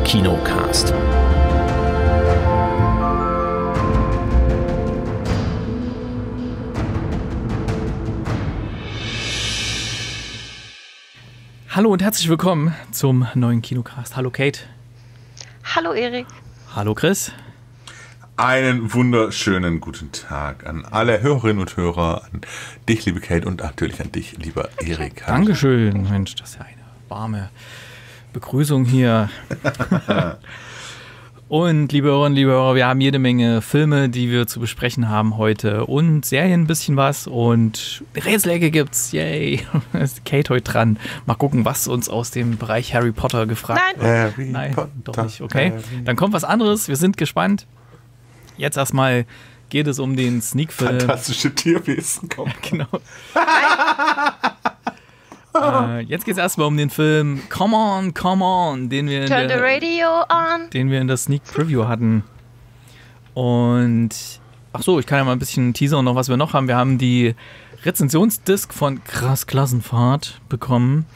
Kinocast. Hallo und herzlich willkommen zum neuen Kinocast. Hallo Kate. Hallo Erik. Hallo Chris. Einen wunderschönen guten Tag an alle Hörerinnen und Hörer, an dich, liebe Kate, und natürlich an dich, lieber Erik. Dankeschön. Mensch, das ist ja eine warme Begrüßung hier. Und liebe Hörerinnen, liebe Hörer, wir haben jede Menge Filme, die wir zu besprechen haben heute und Serien ein bisschen was und Rätselecke gibt's, yay. Da ist Kate heute dran. Mal gucken, was uns aus dem Bereich Harry Potter gefragt wird. Nein, doch nicht, okay. Dann kommt was anderes, wir sind gespannt. Jetzt erstmal geht es um den Sneak-Film. Fantastische Tierwesen, komm. Genau. Jetzt geht es erstmal um den Film Come On, den wir Turn the radio on. Den wir in der Sneak Preview hatten. Und ach so, ich kann ja mal ein bisschen teasern noch, was wir noch haben. Wir haben die Rezensionsdisk von Krass Klassenfahrt bekommen.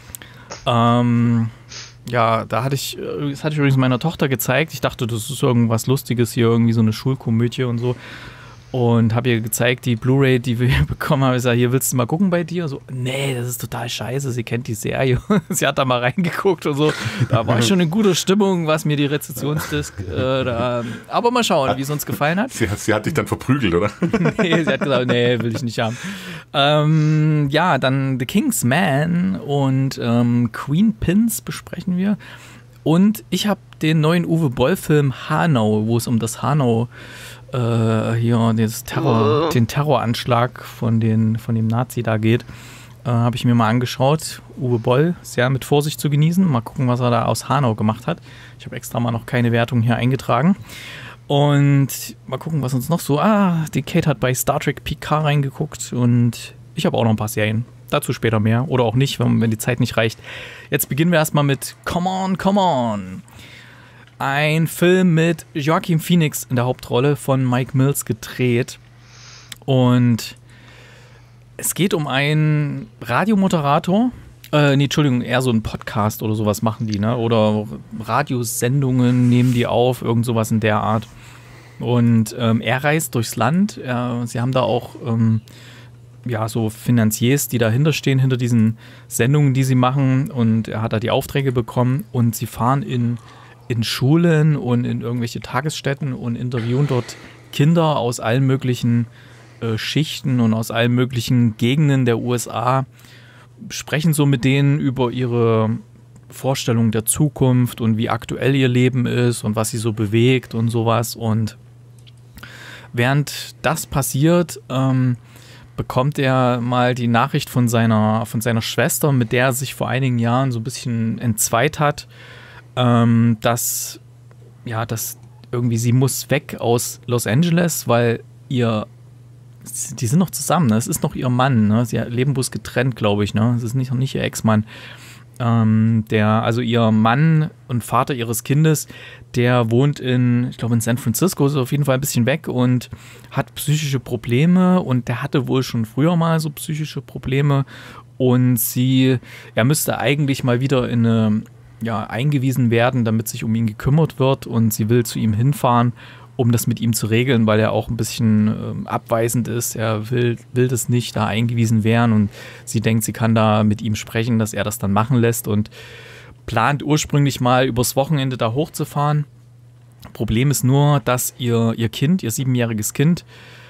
Ja, das hatte ich übrigens meiner Tochter gezeigt. Ich dachte, das ist irgendwas Lustiges hier, irgendwie so eine Schulkomödie und so. Und habe ihr gezeigt, die Blu-ray, die wir hier bekommen haben. Ich sage, hier, willst du mal gucken bei dir? So, nee, das ist total scheiße. Sie kennt die Serie. Sie hat da mal reingeguckt und so. Da war ich schon in guter Stimmung, was mir die Rezensionsdisk aber mal schauen, wie es uns gefallen hat. Sie hat dich dann verprügelt, oder? Nee, sie hat gesagt, nee, will ich nicht haben. Ja, dann The King's Man und Queen Pins besprechen wir. Und ich habe den neuen Uwe Boll-Film Hanau, wo es um das Hanau hier den Terroranschlag von dem Nazi da geht, habe ich mir mal angeschaut. Uwe Boll, sehr mit Vorsicht zu genießen. Mal gucken, was er da aus Hanau gemacht hat. Ich habe extra mal noch keine Wertung hier eingetragen. Und mal gucken, was uns noch so... die Kate hat bei Star Trek Picard reingeguckt und ich habe auch noch ein paar Serien. Dazu später mehr oder auch nicht, wenn die Zeit nicht reicht. Jetzt beginnen wir erstmal mit Come On. Ein Film mit Joaquin Phoenix in der Hauptrolle, von Mike Mills gedreht. Und es geht um einen Radiomoderator. Eher so einen Podcast oder sowas machen die, ne? Oder Radiosendungen nehmen die auf, irgend sowas in der Art. Und er reist durchs Land. Sie haben da auch so Finanziers, die dahinter stehen, hinter diesen Sendungen, die sie machen. Und er hat da die Aufträge bekommen. Und sie fahren in Schulen und in irgendwelche Tagesstätten und interviewen dort Kinder aus allen möglichen Schichten und aus allen möglichen Gegenden der USA, sprechen so mit denen über ihre Vorstellung der Zukunft und wie aktuell ihr Leben ist und was sie so bewegt und sowas. Und während das passiert, bekommt er mal die Nachricht von seiner Schwester, mit der er sich vor einigen Jahren so ein bisschen entzweit hat, dass irgendwie sie muss weg aus Los Angeles, weil die sind noch zusammen, ne? Es ist noch ihr Mann, ne? Sie leben bloß getrennt, glaube ich, ne? Es ist noch nicht ihr Ex-Mann. Also ihr Mann und Vater ihres Kindes, der wohnt in San Francisco, ist auf jeden Fall ein bisschen weg und hat psychische Probleme und der hatte wohl schon früher mal so psychische Probleme und er müsste eigentlich mal wieder eingewiesen werden, damit sich um ihn gekümmert wird und sie will zu ihm hinfahren, um das mit ihm zu regeln, weil er auch ein bisschen abweisend ist. Er will das nicht, da eingewiesen werden und sie denkt, sie kann da mit ihm sprechen, dass er das dann machen lässt und plant ursprünglich mal übers Wochenende da hochzufahren. Problem ist nur, dass ihr Kind, ihr 7-jähriges Kind,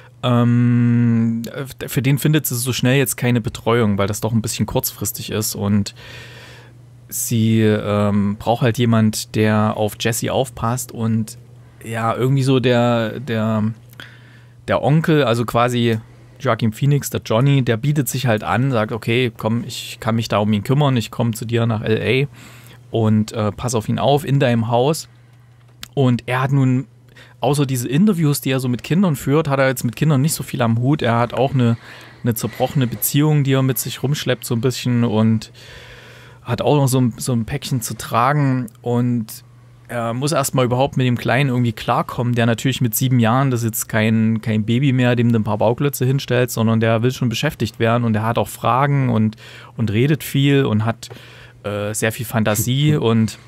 für den findet sie so schnell jetzt keine Betreuung, weil das doch ein bisschen kurzfristig ist und sie braucht halt jemand, der auf Jessie aufpasst und ja, irgendwie so der Onkel, also quasi Joaquin Phoenix, der Johnny, der bietet sich halt an, sagt, okay, komm, ich kann mich da um ihn kümmern, ich komme zu dir nach L.A. und pass auf ihn auf in deinem Haus. Und er hat nun, außer diese Interviews, die er so mit Kindern führt, hat er jetzt mit Kindern nicht so viel am Hut. Er hat auch eine zerbrochene Beziehung, die er mit sich rumschleppt so ein bisschen und hat auch noch so ein Päckchen zu tragen und er muss erstmal überhaupt mit dem Kleinen irgendwie klarkommen, der natürlich mit 7 Jahren, das ist jetzt kein Baby mehr, dem du ein paar Bauklötze hinstellt, sondern der will schon beschäftigt werden und der hat auch Fragen und redet viel und hat sehr viel Fantasie und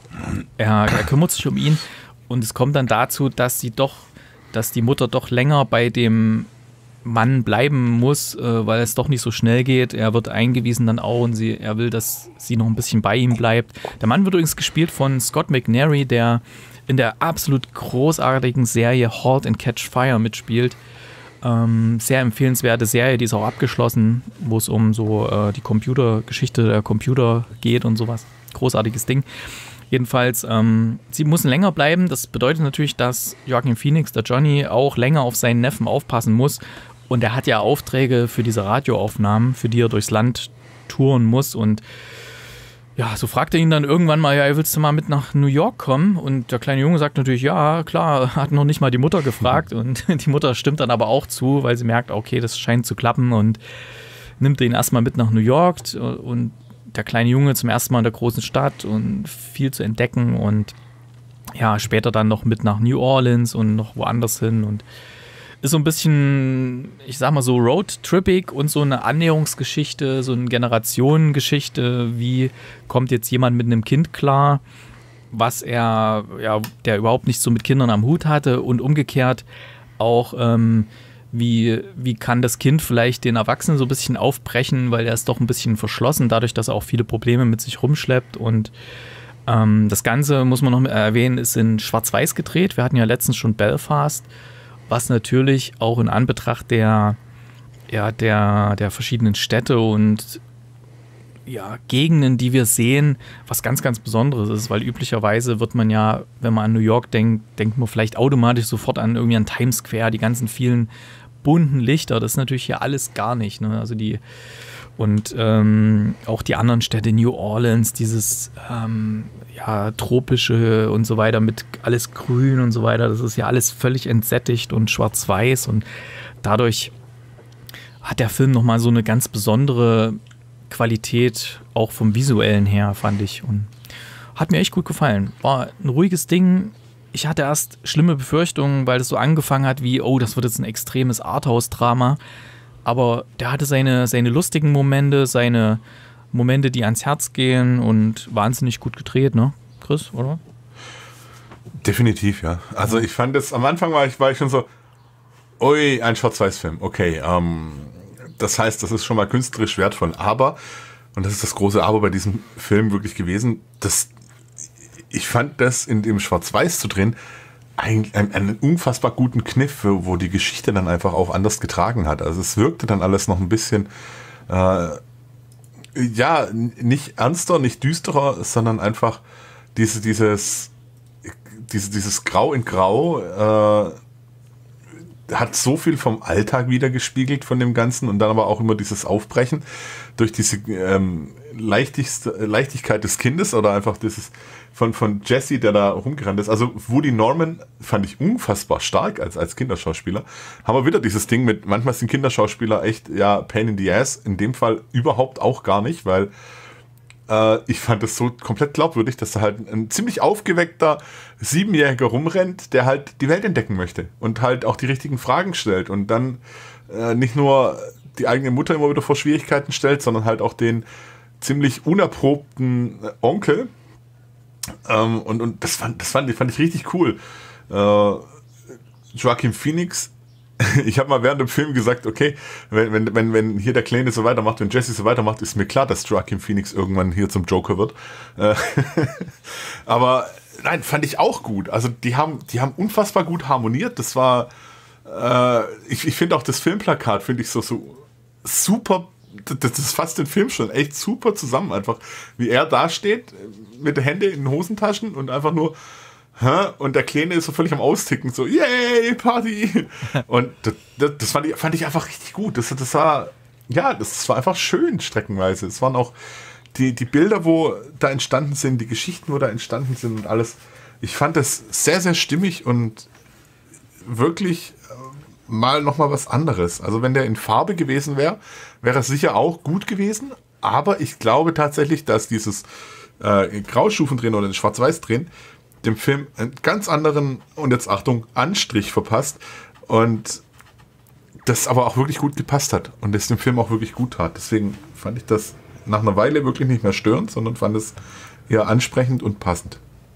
er kümmert sich um ihn und es kommt dann dazu, dass die Mutter doch länger bei dem Mann bleiben muss, weil es doch nicht so schnell geht. Er wird eingewiesen dann auch und er will, dass sie noch ein bisschen bei ihm bleibt. Der Mann wird übrigens gespielt von Scott McNairy, der in der absolut großartigen Serie Halt and Catch Fire mitspielt. Sehr empfehlenswerte Serie, die ist auch abgeschlossen, wo es um so die Geschichte der Computer geht und sowas. Großartiges Ding. Jedenfalls, sie müssen länger bleiben. Das bedeutet natürlich, dass Joaquin Phoenix, der Johnny, auch länger auf seinen Neffen aufpassen muss. Und er hat ja Aufträge für diese Radioaufnahmen, für die er durchs Land touren muss. Und ja, so fragt er ihn dann irgendwann mal, ja, willst du mal mit nach New York kommen? Und der kleine Junge sagt natürlich, ja, klar, hat noch nicht mal die Mutter gefragt. Und die Mutter stimmt dann aber auch zu, weil sie merkt, okay, das scheint zu klappen und nimmt ihn erstmal mit nach New York. Und der kleine Junge zum ersten Mal in der großen Stadt und viel zu entdecken und ja, später dann noch mit nach New Orleans und noch woanders hin und ist so ein bisschen, ich sag mal so roadtrippig und so eine Annäherungsgeschichte, so eine Generationengeschichte, wie kommt jetzt jemand mit einem Kind klar, der überhaupt nicht so mit Kindern am Hut hatte und umgekehrt auch, wie kann das Kind vielleicht den Erwachsenen so ein bisschen aufbrechen, weil er ist doch ein bisschen verschlossen, dadurch, dass er auch viele Probleme mit sich rumschleppt und das Ganze, muss man noch erwähnen, ist in Schwarz-Weiß gedreht. Wir hatten ja letztens schon Belfast, was natürlich auch in Anbetracht der verschiedenen Städte und Gegenden, die wir sehen, was ganz, ganz Besonderes ist, weil üblicherweise wird man ja, wenn man an New York denkt man vielleicht automatisch sofort an Times Square, die ganzen vielen bunten Lichter, das ist natürlich hier alles gar nicht, ne? Also auch die anderen Städte, New Orleans, dieses tropische und so weiter mit alles grün und so weiter, das ist ja alles völlig entsättigt und schwarz-weiß und dadurch hat der Film nochmal so eine ganz besondere Qualität, auch vom Visuellen her, fand ich, und hat mir echt gut gefallen. War ein ruhiges Ding. Ich hatte erst schlimme Befürchtungen, weil es so angefangen hat wie, oh, das wird jetzt ein extremes Arthouse-Drama, aber der hatte seine lustigen Momente, seine Momente, die ans Herz gehen und wahnsinnig gut gedreht, ne, Chris, oder? Definitiv, ja. Also ich fand es, am Anfang war ich schon so, ui, ein Schwarz-Weiß-Film, okay, das heißt, das ist schon mal künstlerisch wertvoll, aber, und das ist das große Aber bei diesem Film wirklich gewesen, ich fand das in dem Schwarz-Weiß zu drehen einen unfassbar guten Kniff, wo die Geschichte dann einfach auch anders getragen hat. Also es wirkte dann alles noch ein bisschen nicht ernster, nicht düsterer, sondern einfach dieses Grau in Grau hat so viel vom Alltag wieder gespiegelt von dem Ganzen und dann aber auch immer dieses Aufbrechen durch diese Leichtigkeit des Kindes oder einfach dieses von Jesse, der da rumgerannt ist. Also Woody Norman fand ich unfassbar stark als Kinderschauspieler. Haben wir wieder dieses Ding mit, manchmal sind Kinderschauspieler echt, pain in the ass. In dem Fall überhaupt auch gar nicht, weil ich fand das so komplett glaubwürdig, dass da halt ein ziemlich aufgeweckter 7-Jähriger rumrennt, der halt die Welt entdecken möchte und halt auch die richtigen Fragen stellt und dann nicht nur die eigene Mutter immer wieder vor Schwierigkeiten stellt, sondern halt auch den ziemlich unerprobten Onkel. Und das fand ich richtig cool. Joaquin Phoenix, ich habe mal während dem Film gesagt, okay, wenn hier der Kleine so weitermacht, wenn Jesse so weitermacht, ist mir klar, dass Joaquin Phoenix irgendwann hier zum Joker wird. Aber nein, fand ich auch gut. Also die haben unfassbar gut harmoniert. Das war, ich finde auch das Filmplakat, finde ich so super. Das fasst den Film schon echt super zusammen, einfach wie er da steht mit den Händen in den Hosentaschen und einfach nur und der Kleine ist so völlig am Austicken, so yay, Party, und das fand ich einfach richtig gut. Das war einfach schön streckenweise. Es waren auch die Bilder, wo da entstanden sind, die Geschichten, wo da entstanden sind und alles. Ich fand das sehr, sehr stimmig und wirklich mal nochmal was anderes. Also wenn der in Farbe gewesen wäre es sicher auch gut gewesen, aber ich glaube tatsächlich, dass dieses Graustufen drehen oder Schwarz-Weiß drehen dem Film einen ganz anderen, und jetzt Achtung, Anstrich verpasst und das aber auch wirklich gut gepasst hat und das dem Film auch wirklich gut tat. Deswegen fand ich das nach einer Weile wirklich nicht mehr störend, sondern fand es eher ansprechend und passend.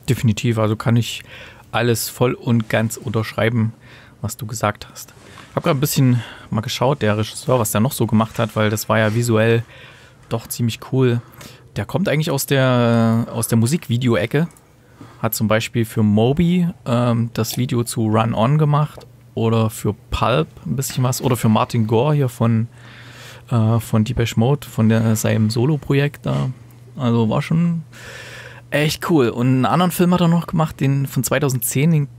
definitiv. Also kann ich alles voll und ganz unterschreiben, was du gesagt hast. Ich habe gerade ein bisschen mal geschaut, der Regisseur, was der noch so gemacht hat, weil das war ja visuell doch ziemlich cool. Der kommt eigentlich aus der Musikvideo-Ecke. Hat zum Beispiel für Moby das Video zu Run On gemacht oder für Pulp ein bisschen was oder für Martin Gore hier von Depeche Mode, von seinem Solo-Projekt da. Also war schon echt cool. Und einen anderen Film hat er noch gemacht, den von 2010, den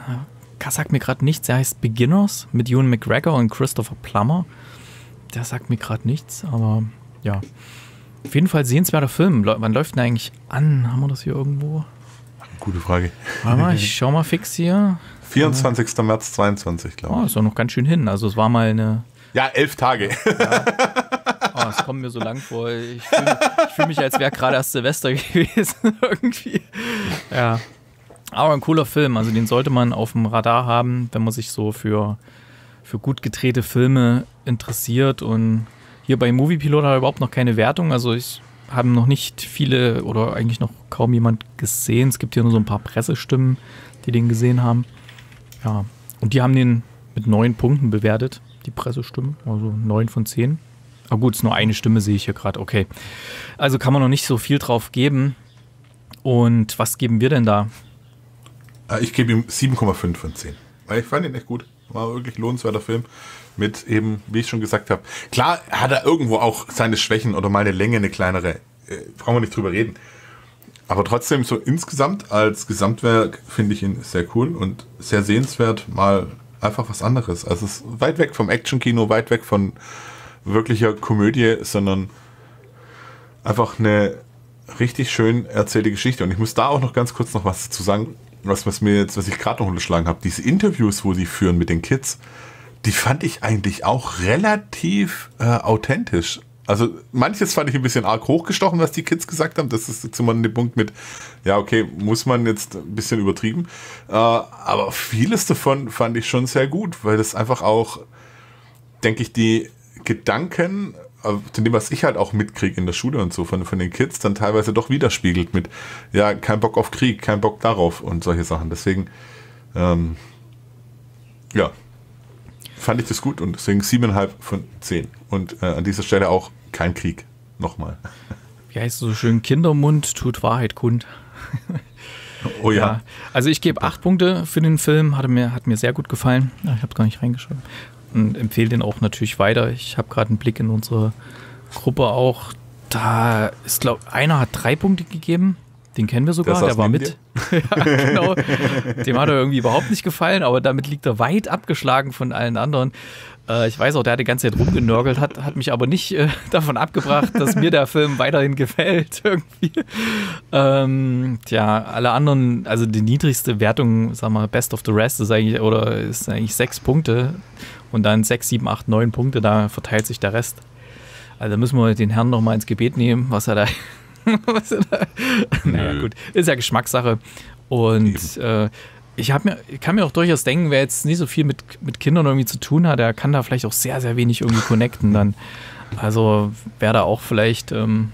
sagt mir gerade nichts. Der heißt Beginners mit Ewan McGregor und Christopher Plummer. Der sagt mir gerade nichts, aber ja. Auf jeden Fall sehenswerter Film. Wann läuft denn eigentlich an? Haben wir das hier irgendwo? Gute Frage. Warte mal, ich schau mal fix hier. 24. März 22, glaube ich. Oh, ist doch noch ganz schön hin. Also es war mal eine... Ja, 11 Tage. Ja. Oh, es kommt mir so lang vor. Ich fühl mich, als wäre gerade erst Silvester gewesen. Irgendwie. Ja. Aber ein cooler Film. Also den sollte man auf dem Radar haben, wenn man sich so für gut gedrehte Filme interessiert. Und hier bei Moviepilot hat er überhaupt noch keine Wertung. Also ich habe noch nicht viele oder eigentlich noch kaum jemand gesehen. Es gibt hier nur so ein paar Pressestimmen, die den gesehen haben. Ja. Und die haben den mit 9 Punkten bewertet, die Pressestimmen. Also 9 von 10. Aber gut, es ist nur eine Stimme, sehe ich hier gerade. Okay. Also kann man noch nicht so viel drauf geben. Und was geben wir denn da? Ich gebe ihm 7,5 von 10. Weil ich fand ihn echt gut. War wirklich ein lohnenswerter Film. Mit eben, wie ich schon gesagt habe. Klar hat er irgendwo auch seine Schwächen oder mal eine Länge, eine kleinere. Brauchen wir nicht drüber reden. Aber trotzdem so insgesamt als Gesamtwerk finde ich ihn sehr cool und sehr sehenswert. Mal einfach was anderes. Also es ist weit weg vom Actionkino, weit weg von wirklicher Komödie, sondern einfach eine richtig schön erzählte Geschichte. Und ich muss da auch noch ganz kurz noch was dazu sagen, was ich gerade noch unterschlagen habe. Diese Interviews, wo sie führen mit den Kids, die fand ich eigentlich auch relativ authentisch. Also manches fand ich ein bisschen arg hochgestochen, was die Kids gesagt haben. Das ist jetzt immer ein Punkt mit, ja okay, muss man jetzt ein bisschen übertrieben. Aber vieles davon fand ich schon sehr gut, weil das einfach auch, denke ich, die Gedanken, zu dem, was ich halt auch mitkriege in der Schule und so von den Kids, dann teilweise doch widerspiegelt mit, ja, kein Bock auf Krieg, kein Bock darauf und solche Sachen. Deswegen, ja, fand ich das gut und deswegen 7,5 von 10. Und an dieser Stelle auch kein Krieg. Nochmal. Wie heißt es so schön? Kindermund tut Wahrheit kund. Oh ja. Also ich gebe 8 Punkte für den Film. Hat mir sehr gut gefallen. Ich habe gar nicht reingeschrieben. Und empfehle den auch natürlich weiter. Ich habe gerade einen Blick in unsere Gruppe auch. Da ist, glaube ich, einer hat 3 Punkte gegeben. Den kennen wir sogar, der war mit. Ja, genau. Dem hat er irgendwie überhaupt nicht gefallen, aber damit liegt er weit abgeschlagen von allen anderen. Ich weiß auch, der hat die ganze Zeit rumgenörgelt, hat mich aber nicht davon abgebracht, dass mir der Film weiterhin gefällt irgendwie. Alle anderen, also die niedrigste Wertung, sagen wir Best of the Rest ist eigentlich 6 Punkte und dann 6, 7, 8, 9 Punkte, da verteilt sich der Rest. Also da müssen wir den Herrn noch mal ins Gebet nehmen, was er da naja, gut, ist ja Geschmackssache. Und ich kann mir auch durchaus denken, wer jetzt nicht so viel mit Kindern irgendwie zu tun hat, der kann da vielleicht auch sehr, sehr wenig irgendwie connecten dann. Also wäre da auch vielleicht,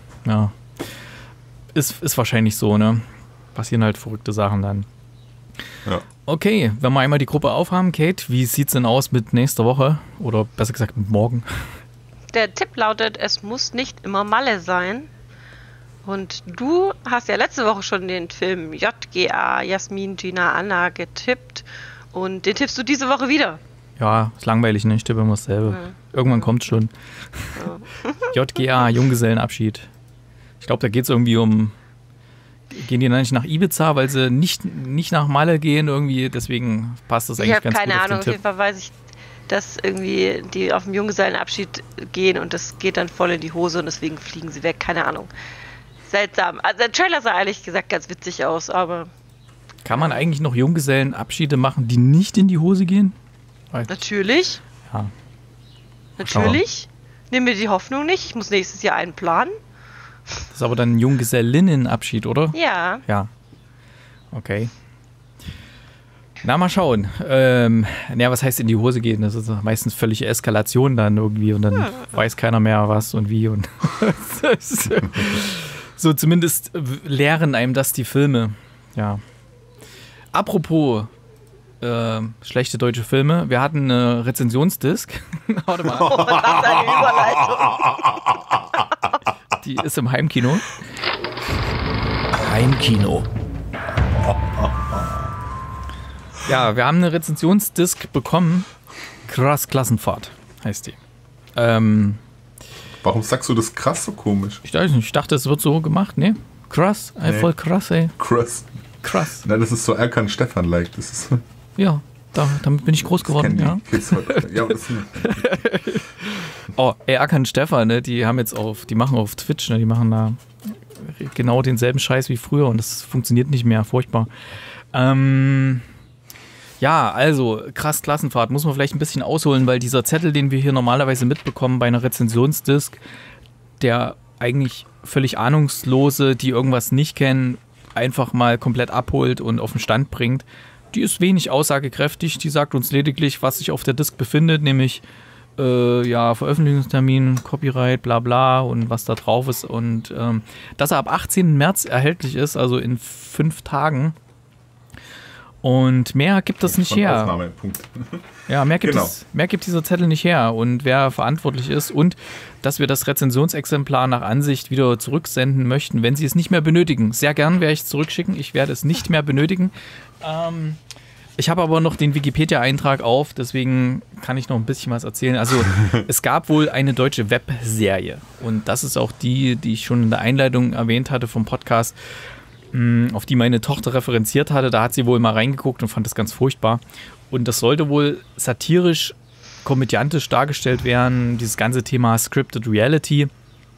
ist wahrscheinlich so, ne? Passieren halt verrückte Sachen dann. Ja. Okay, wenn wir einmal die Gruppe aufhaben, Kate, wie sieht's denn aus mit nächster Woche? Oder besser gesagt mit morgen? Der Tipp lautet, es muss nicht immer Malle sein. Und du hast ja letzte Woche schon den Film JGA, Jasmin, Gina, Anna getippt. Und den tippst du diese Woche wieder. Ja, ist langweilig, ne? Ich tippe immer dasselbe. Ja. Irgendwann kommt's schon. Ja. JGA, Junggesellenabschied. Ich glaube, da geht es irgendwie um... Gehen die dann nicht nach Ibiza, weil sie nicht nach Malle gehen irgendwie? Deswegen passt das eigentlich ganz gut auf den Tipp. Ich habe keine Ahnung, auf jeden Fall weiß ich, dass irgendwie die auf den Junggesellenabschied gehen und das geht dann voll in die Hose und deswegen fliegen sie weg. Keine Ahnung. Seltsam. Also der Trailer sah ehrlich gesagt ganz witzig aus, aber... Kann man eigentlich noch Junggesellenabschiede machen, die nicht in die Hose gehen? Natürlich. Ja. Natürlich. Nimm mir die Hoffnung nicht. Ich muss nächstes Jahr einen planen. Das ist aber dann ein Junggesellinnenabschied, oder? Ja. Ja. Okay. Na, mal schauen. Was heißt in die Hose gehen? Das ist meistens völlige Eskalation dann irgendwie und dann weiß keiner mehr was und wie und so zumindest lehren einem das die Filme. Ja. Apropos schlechte deutsche Filme. Wir hatten eine Rezensionsdisk. Warte mal. Oh, das ist eine Überleitung. Die ist im Heimkino. Heimkino. Ja, wir haben eine Rezensionsdisk bekommen. Krass Klassenfahrt heißt die. Warum sagst du das krass so komisch? Ich weiß nicht, ich dachte, es wird so gemacht. Nee, krass. Nee. Voll krass, ey. Krass. Krass. Nein, das ist so Erkan Stefan-like. Das ist Ja, damit bin ich groß geworden, ja. Ja, das Oh, Erkan und Stefan, ne, die machen auf Twitch, ne, die machen da genau denselben Scheiß wie früher und das funktioniert nicht mehr, furchtbar. Ja, also, krass Klassenfahrt, muss man vielleicht ein bisschen ausholen, weil dieser Zettel, den wir hier normalerweise mitbekommen bei einer Rezensionsdisk, der eigentlich völlig Ahnungslose, die irgendwas nicht kennen, einfach mal komplett abholt und auf den Stand bringt, die ist wenig aussagekräftig, die sagt uns lediglich, was sich auf der Disk befindet, nämlich Veröffentlichungstermin, Copyright, bla bla und was da drauf ist und dass er ab 18. März erhältlich ist, also in 5 Tagen. Und mehr gibt das nicht her. Aufnahmepunkt. Ja, mehr gibt dieser Zettel nicht her und wer verantwortlich ist und dass wir das Rezensionsexemplar nach Ansicht wieder zurücksenden möchten, wenn Sie es nicht mehr benötigen. Sehr gern werde ich es zurückschicken, ich werde es nicht mehr benötigen. Ich habe aber noch den Wikipedia-Eintrag auf, deswegen kann ich noch ein bisschen was erzählen. Also es gab wohl eine deutsche Webserie und das ist auch die ich schon in der Einleitung erwähnt hatte vom Podcast, auf die meine Tochter referenziert hatte. Da hat sie wohl mal reingeguckt und fand das ganz furchtbar. Und das sollte wohl satirisch, komödiantisch dargestellt werden, dieses ganze Thema Scripted Reality.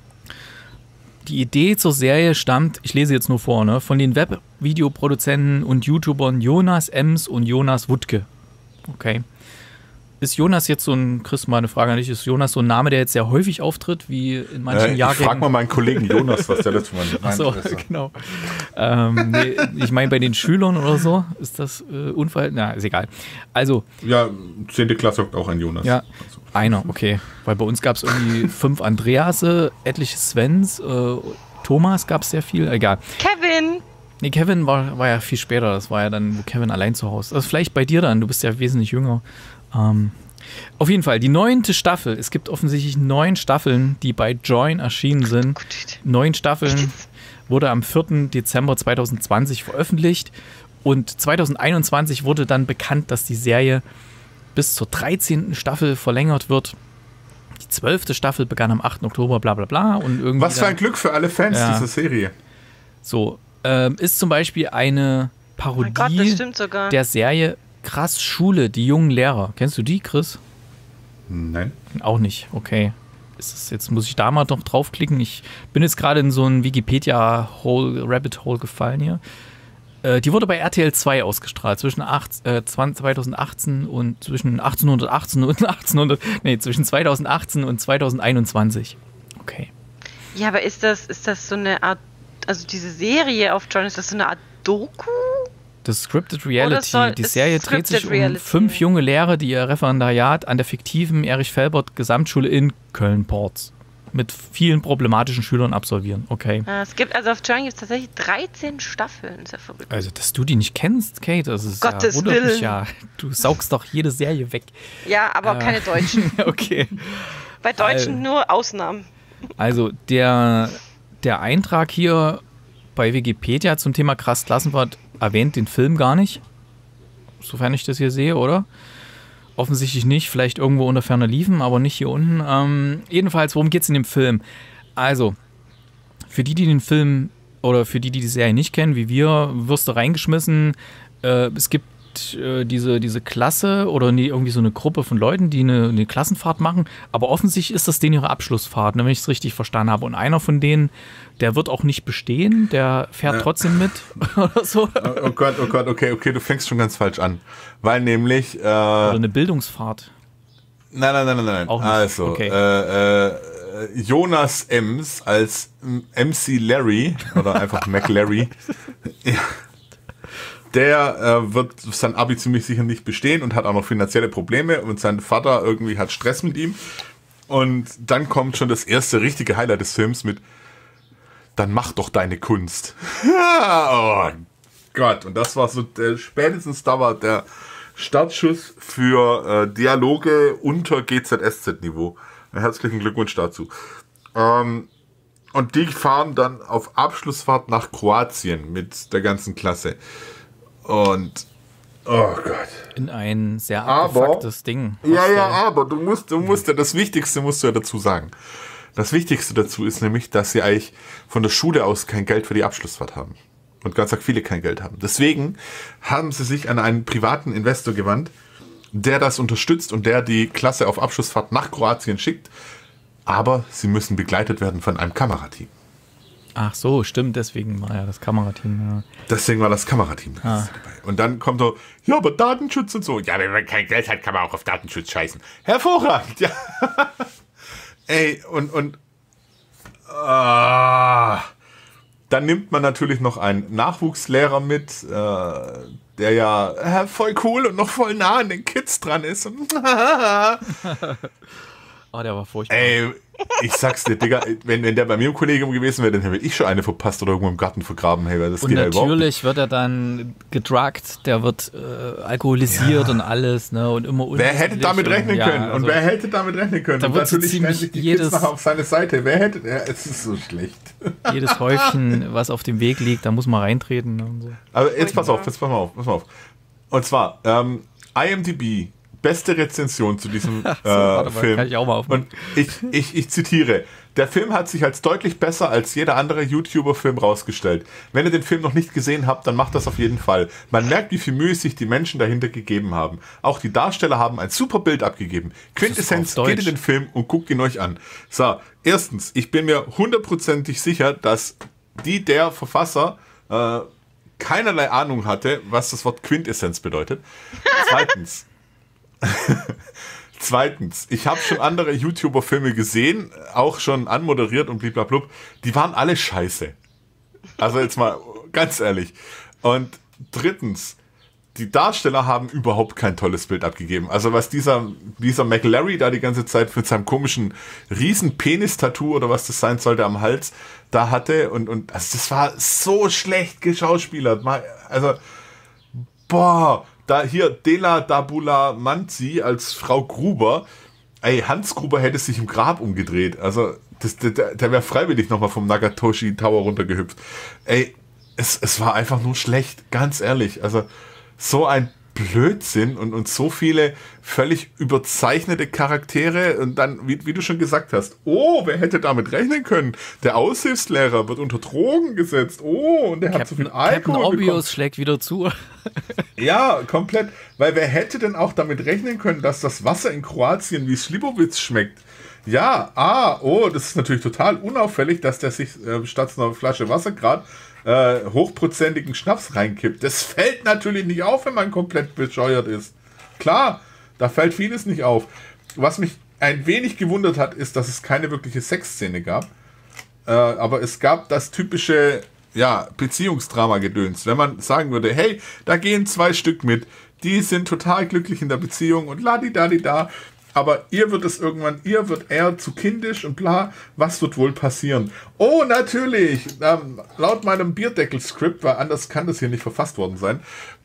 Die Idee zur Serie stammt, ich lese jetzt nur vor, ne, von den Webvideoproduzenten und YouTubern Jonas Ems und Jonas Wuttke. Okay. Ist Jonas jetzt so ein, Chris, mal eine Frage an dich, ist Jonas so ein Name, der jetzt sehr häufig auftritt, wie in manchen Jahrgängen? Ich frag mal meinen Kollegen Jonas, was der letzte Mal meint. Achso, genau. Nee, ich meine, bei den Schülern oder so ist das Unfall. Na, ist egal. Also. Ja, 10. Klasse hockt auch ein Jonas. Ja, einer, okay. Weil bei uns gab es irgendwie 5 Andrease, etliche Svens, Thomas gab es sehr viel, egal. Kevin! Nee, Kevin war ja viel später, das war ja dann, wo Kevin allein zu Hause ist. Das ist vielleicht bei dir dann, du bist ja wesentlich jünger. Auf jeden Fall, die 9. Staffel. Es gibt offensichtlich 9 Staffeln, die bei Join erschienen sind. 9 Staffeln wurde am 4. Dezember 2020 veröffentlicht und 2021 wurde dann bekannt, dass die Serie bis zur 13. Staffel verlängert wird. Die 12. Staffel begann am 8. Oktober, bla bla bla. Und irgendwie was für ein Glück für alle Fans dieser Serie. So, ist zum Beispiel eine Parodie das stimmt sogar. der Serie Krass Schule, die jungen Lehrer. Kennst du die, Chris? Nein. Auch nicht, okay. Jetzt muss ich da mal noch draufklicken. Ich bin jetzt gerade in so ein Wikipedia-Rabbit Hole gefallen hier. Die wurde bei RTL 2 ausgestrahlt, zwischen 2018 und zwischen 1818 und zwischen 2018 und 2021. Okay. Ja, aber ist das so eine Art, also diese Serie auf Join, ist das so eine Art Doku? Das Scripted Reality. Die Serie dreht sich um 5 junge Lehrer, die ihr Referendariat an der fiktiven Erich-Felbert-Gesamtschule in Köln-Porz mit vielen problematischen Schülern absolvieren. Okay. Es gibt, also auf Join gibt es tatsächlich 13 Staffeln. Ist ja verrückt. Also, dass du die nicht kennst, Kate, das ist Gottes ja wundert mich Willen. ja. Du saugst doch jede Serie weg. Ja, aber keine Deutschen. Okay. Bei Deutschen nur Ausnahmen. Also, der Eintrag hier bei Wikipedia zum Thema Krass Klassenfahrt erwähnt den Film gar nicht. Sofern ich das hier sehe, oder? Offensichtlich nicht. Vielleicht irgendwo unter ferner Liefen, aber nicht hier unten. Jedenfalls, worum geht es in dem Film? Also, für die den Film oder für die Serie nicht kennen, wie wir, wirst du reingeschmissen. Es gibt diese Klasse oder irgendwie so eine Gruppe von Leuten, die eine Klassenfahrt machen, aber offensichtlich ist das denen ihre Abschlussfahrt, wenn ich es richtig verstanden habe. Und einer von denen, der wird auch nicht bestehen, der fährt trotzdem mit oder so. Oh Gott, okay, du fängst schon ganz falsch an. Weil nämlich... oder eine Bildungsfahrt. Nein. Auch nicht. Also, okay. Jonas Ems als MC Larry oder einfach McLarry, der wird sein Abi ziemlich sicher nicht bestehen und hat auch noch finanzielle Probleme und sein Vater irgendwie hat Stress mit ihm. Und dann kommt schon das erste richtige Highlight des Films mit: Dann mach doch deine Kunst. Oh Gott. Und das war so spätestens da war der Startschuss für Dialoge unter GZSZ-Niveau. Herzlichen Glückwunsch dazu. Und die fahren dann auf Abschlussfahrt nach Kroatien mit der ganzen Klasse. Und oh Gott. In ein sehr abgefucktes Ding. Aber du musst ja das Wichtigste musst du ja dazu sagen. Das Wichtigste dazu ist nämlich, dass sie eigentlich von der Schule aus kein Geld für die Abschlussfahrt haben. Und ganz viele kein Geld haben. Deswegen haben sie sich an einen privaten Investor gewandt, der das unterstützt und der die Klasse auf Abschlussfahrt nach Kroatien schickt. Aber sie müssen begleitet werden von einem Kamerateam. Ach so, stimmt, deswegen war ja das Kamerateam. Ja. Deswegen war das Kamerateam dabei. Und dann kommt er, ja, aber Datenschutz und so. Ja, wenn man kein Geld hat, kann man auch auf Datenschutz scheißen. Hervorragend, ja. Ey, dann nimmt man natürlich noch einen Nachwuchslehrer mit, der ja voll cool und noch voll nah an den Kids dran ist. Oh, der war furchtbar. Ey, ich sag's dir, Digga, wenn der bei mir im Kollegium gewesen wäre, dann hätte ich schon eine verpasst oder irgendwo im Garten vergraben. Hey, das und geht natürlich wird er dann gedruckt, der wird alkoholisiert und alles, ne, und immer wer hätte damit rechnen können? Also, und wer hätte damit rechnen können? Da und wird natürlich ziemlich sich die Kids nachher auf seine Seite. Wer hätte? Ja, es ist so schlecht. Jedes Häufchen, was auf dem Weg liegt, da muss man reintreten. Ne, und so. Aber jetzt pass auf. Und zwar, IMDb, beste Rezension zu diesem Film. Kann ich auch mal aufmachen. Und ich zitiere, der Film hat sich als deutlich besser als jeder andere YouTuber-Film rausgestellt. Wenn ihr den Film noch nicht gesehen habt, dann macht das auf jeden Fall. Man merkt, wie viel Mühe sich die Menschen dahinter gegeben haben. Auch die Darsteller haben ein super Bild abgegeben. Quintessenz, geht in den Film und guckt ihn euch an. So, erstens, ich bin mir 100%ig sicher, dass der Verfasser keinerlei Ahnung hatte, was das Wort Quintessenz bedeutet. Zweitens, ich habe schon andere YouTuber-Filme gesehen, auch schon anmoderiert und blablabla. Die waren alle scheiße. Also jetzt mal ganz ehrlich. Und drittens, die Darsteller haben überhaupt kein tolles Bild abgegeben. Also was dieser McLarry da die ganze Zeit mit seinem komischen riesen Penis-Tattoo oder was das sein sollte am Hals da hatte und also das war so schlecht geschauspielert. Also, boah, da hier Dela Dabula Manzi als Frau Gruber, ey, Hans Gruber hätte sich im Grab umgedreht. Also, der wäre freiwillig nochmal vom Nagatoshi Tower runtergehüpft. Ey, es war einfach nur schlecht, ganz ehrlich. Also, so ein Blödsinn und so viele völlig überzeichnete Charaktere und dann, wie du schon gesagt hast, oh, wer hätte damit rechnen können? Der Aushilfslehrer wird unter Drogen gesetzt, oh, und der hat so viel Alkohol Captain Obvious bekommen. schlägt wieder zu. Ja, komplett, weil wer hätte denn auch damit rechnen können, dass das Wasser in Kroatien wie Slivovitz schmeckt? Ja, das ist natürlich total unauffällig, dass der sich statt einer Flasche Wasser gerade hochprozentigen Schnaps reinkippt. Das fällt natürlich nicht auf, wenn man komplett bescheuert ist. Klar, da fällt vieles nicht auf. Was mich ein wenig gewundert hat, ist, dass es keine wirkliche Sexszene gab. Aber es gab das typische Beziehungsdrama-Gedöns. Wenn man sagen würde, hey, da gehen 2 Stück mit, die sind total glücklich in der Beziehung und la-di-da-di-da, aber ihr wird eher zu kindisch und bla, was wird wohl passieren? Oh, natürlich, laut meinem Bierdeckel-Skript, weil anders kann das hier nicht verfasst worden sein,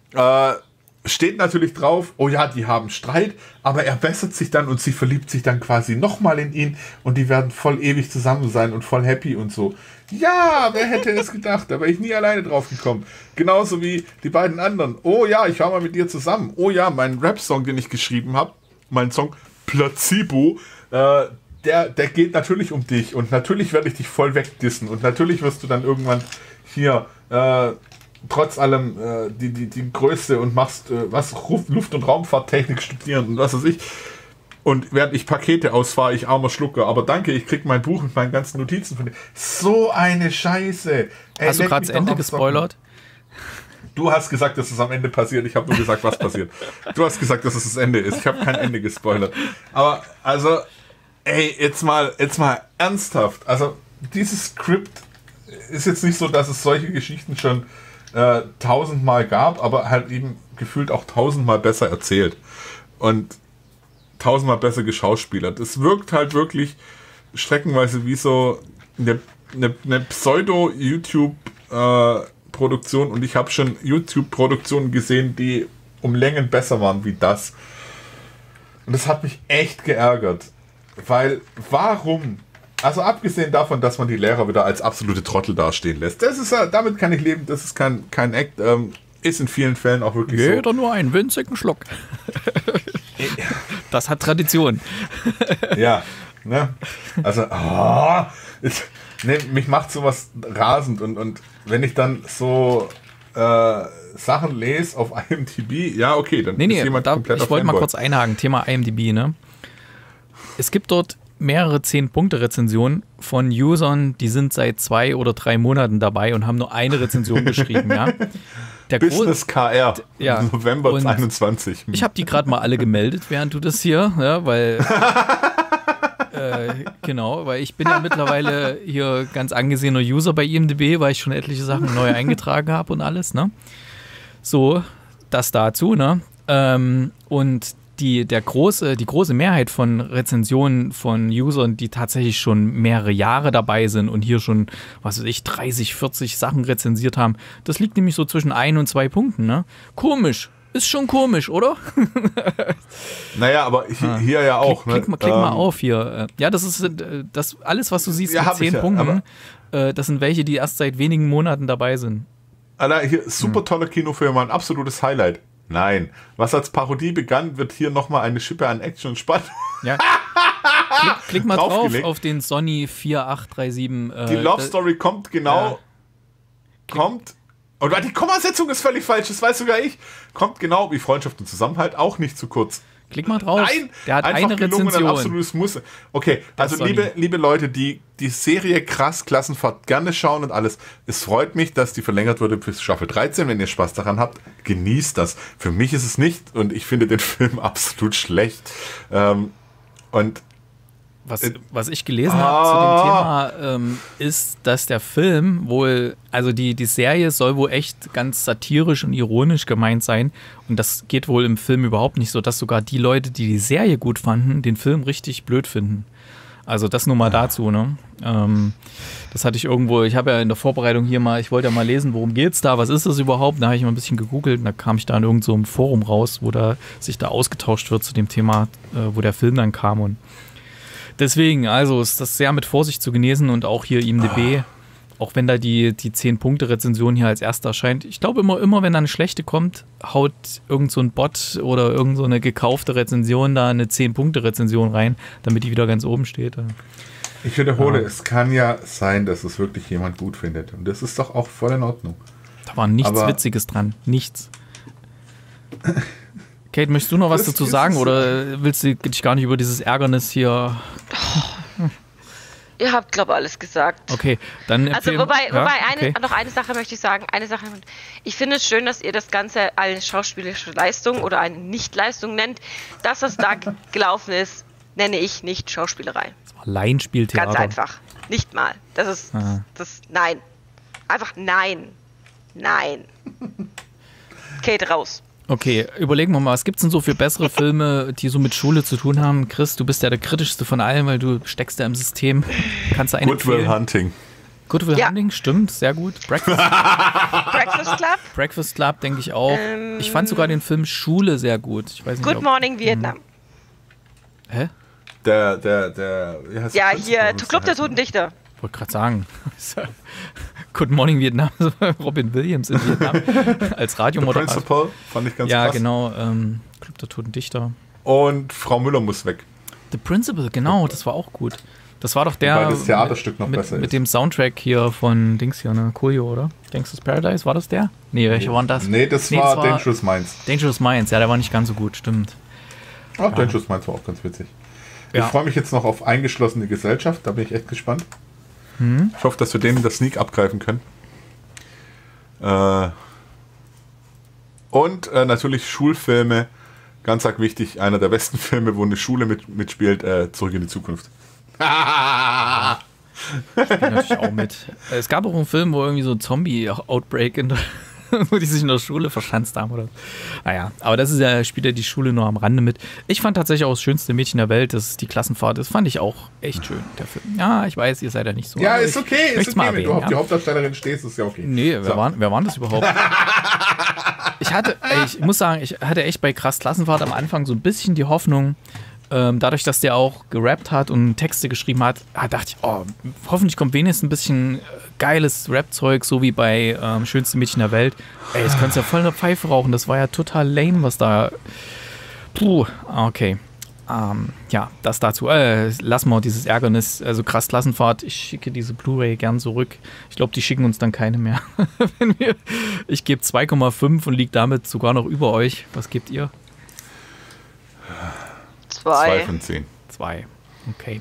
steht natürlich drauf, oh ja, die haben Streit, aber er bessert sich dann und sie verliebt sich dann quasi nochmal in ihn und die werden voll ewig zusammen sein und voll happy und so. Ja, wer hätte es gedacht, da wäre ich nie alleine drauf gekommen. Genauso wie die beiden anderen. Oh ja, ich war mal mit dir zusammen. Oh ja, mein Rap-Song, den ich geschrieben habe, mein Song Placebo, der geht natürlich um dich und natürlich werde ich dich voll wegdissen und natürlich wirst du dann irgendwann hier trotz allem die Größte und machst Luft- und Raumfahrttechnik studieren und was weiß ich. Und während ich Pakete ausfahre, ich armer Schlucker, aber danke, ich krieg mein Buch mit meinen ganzen Notizen von dir. So eine Scheiße. Ey, hast du gerade das Ende gespoilert? Du hast gesagt, dass es am Ende passiert. Ich habe nur gesagt, was passiert. Du hast gesagt, dass es das Ende ist. Ich habe kein Ende gespoilert. Aber, also, ey, jetzt mal ernsthaft. Also, dieses Skript ist jetzt nicht so, dass es solche Geschichten schon 1000-mal gab, aber halt eben gefühlt auch 1000-mal besser erzählt. Und 1000-mal besser geschauspielert. Es wirkt halt wirklich streckenweise wie so eine Pseudo-YouTube- YouTube-Produktion und ich habe schon YouTube-Produktionen gesehen, die um Längen besser waren wie das. Und das hat mich echt geärgert. Weil, warum? Also abgesehen davon, dass man die Lehrer wieder als absolute Trottel dastehen lässt. Das ist, damit kann ich leben, das ist kein Act. Ist in vielen Fällen auch wirklich so. Jeder nur einen winzigen Schluck. Das hat Tradition. Ja, ne? Also, mich macht sowas rasend und wenn ich dann so Sachen lese auf IMDb, ja, okay, dann ist jemand komplett auf Ich wollte mal kurz einhaken, Thema IMDb, ne? Es gibt dort mehrere 10-Punkte-Rezensionen von Usern, die sind seit 2 oder 3 Monaten dabei und haben nur eine Rezension geschrieben, ja. Business KR, ja, November 21. Ich habe die gerade mal alle gemeldet, während du das hier, ja, weil genau, weil ich bin ja mittlerweile hier ganz angesehener User bei IMDb, weil ich schon etliche Sachen neu eingetragen habe und alles, ne? So, das dazu, ne? Und die große Mehrheit von Rezensionen von Usern, die tatsächlich schon mehrere Jahre dabei sind und hier schon, was weiß ich, 30, 40 Sachen rezensiert haben, das liegt nämlich so zwischen 1 und 2 Punkten, ne? Komisch. Ist schon komisch, oder? Naja, aber hier ja auch. Klick mal auf hier. Ja, das ist das alles, was du siehst mit 10 Punkten. Das sind welche, die erst seit wenigen Monaten dabei sind. Alter, hier super toller Kinofilm, ein absolutes Highlight. Nein, was als Parodie begann, wird hier nochmal eine Schippe an Action und Spannung. Ja. Klick mal drauf auf den Sony 4837. Die Love Story kommt genau. Kommt. Und die Kommasetzung ist völlig falsch, das weiß sogar ich. Kommt genau wie Freundschaft und Zusammenhalt auch nicht zu kurz. Klick mal drauf. Nein, der hat einfach eine gelungen, Rezension. ein absolutes Muss. Okay, also liebe Leute, die Serie krass Klassenfahrt gerne schauen und alles. Es freut mich, dass die verlängert wurde bis Staffel 13. Wenn ihr Spaß daran habt, genießt das. Für mich ist es nicht und ich finde den Film absolut schlecht. Und was ich gelesen habe zu dem Thema, ist, dass der Film wohl, also die Serie soll wohl echt ganz satirisch und ironisch gemeint sein. Und das geht wohl im Film überhaupt nicht so, dass sogar die Leute, die die Serie gut fanden, den Film richtig blöd finden. Also das nur mal dazu, ne? Das hatte ich irgendwo, ich habe ja in der Vorbereitung hier mal, ich wollte ja mal lesen, worum geht's da, was ist das überhaupt? Da habe ich mal ein bisschen gegoogelt und da kam ich da in irgendeinem so einem Forum raus, wo da sich da ausgetauscht wird zu dem Thema, wo der Film dann kam und deswegen, also ist das sehr mit Vorsicht zu genießen und auch hier IMDb, auch wenn da die 10-Punkte-Rezension hier als erste erscheint. Ich glaube immer wenn da eine schlechte kommt, haut irgend so ein Bot oder irgend so eine gekaufte Rezension da eine 10-Punkte-Rezension rein, damit die wieder ganz oben steht. Ich wiederhole, es kann ja sein, dass es wirklich jemand gut findet. Und das ist doch auch voll in Ordnung. Da war nichts Witziges dran. Nichts. Kate, möchtest du noch was dazu sagen oder willst du dich gar nicht über dieses Ärgernis hier... Ihr habt, glaube ich, alles gesagt. Okay, dann also wobei noch eine Sache möchte ich sagen. Ich finde es schön, dass ihr das Ganze eine schauspielerische Leistung oder eine Nicht-Leistung nennt. Das, was da gelaufen ist, nenne ich nicht Schauspielerei. Das war Laienspieltheater. Ganz einfach. Nicht mal. Das ist, nein. Einfach nein. Nein. Kate, raus. Okay, überlegen wir mal, was gibt es denn so für bessere Filme, die so mit Schule zu tun haben? Chris, du bist ja der kritischste von allen, weil du steckst ja im System. Kannst du einen Good Will Hunting. Good Will Hunting, stimmt, sehr gut. Breakfast Club? Breakfast Club, denke ich auch. Ich fand sogar den Film Schule sehr gut. Ich weiß nicht, Good Morning Vietnam. Hä? Der wie heißt ja, hier, Club der Toten Dichter. Ich wollte gerade sagen. Good Morning Vietnam, Robin Williams in Vietnam als Radiomoderator. The Principal fand ich ganz krass. Ja, genau, Club der Toten Dichter. Und Frau Müller muss weg. The Principal, genau, das war auch gut. Das war doch der weil das Theaterstück noch besser mit dem Soundtrack hier von Dings hier, ne? Coolio, oder? Gangsta's Paradise, war das der? Nee, welcher war das? Nee, das war Dangerous Minds. Dangerous Minds, ja, der war nicht ganz so gut, stimmt. Ach, Dangerous Minds war auch ganz witzig. Ich freue mich jetzt noch auf Eingeschlossene Gesellschaft, da bin ich echt gespannt. Ich hoffe, dass wir den in der Sneak abgreifen können. Und natürlich Schulfilme, ganz arg wichtig, einer der besten Filme, wo eine Schule mitspielt, Zurück in die Zukunft. Ich bin natürlich auch mit. Es gab auch einen Film, wo irgendwie so ein Zombie-Outbreak in wo die sich in der Schule verschanzt haben. Oder. Naja, aber das ist ja, spielt ja die Schule nur am Rande mit. Ich fand tatsächlich auch das schönste Mädchen der Welt, das ist die Klassenfahrt. Das fand ich auch echt schön, der Film. Ja, ich weiß, ihr seid ja nicht so. Ja, ist okay, wenn du auf die Hauptdarstellerin stehst, ist ja okay. Nee, wer waren das überhaupt? Ich muss sagen, ich hatte echt bei Krass Klassenfahrt am Anfang so ein bisschen die Hoffnung, dadurch, dass der auch gerappt hat und Texte geschrieben hat, dachte ich, hoffentlich kommt wenigstens ein bisschen geiles Rap-Zeug, so wie bei Schönste Mädchen der Welt. Ey, jetzt könntest du ja voll eine Pfeife rauchen, das war ja total lame, was da... okay. Ja, das dazu. Lass mal dieses Ärgernis, also Krass Klassenfahrt, ich schicke diese Blu-ray gern zurück. Ich glaube, die schicken uns dann keine mehr. Ich gebe 2,5 und liege damit sogar noch über euch. Was gebt ihr? 2 von 10. 2, okay.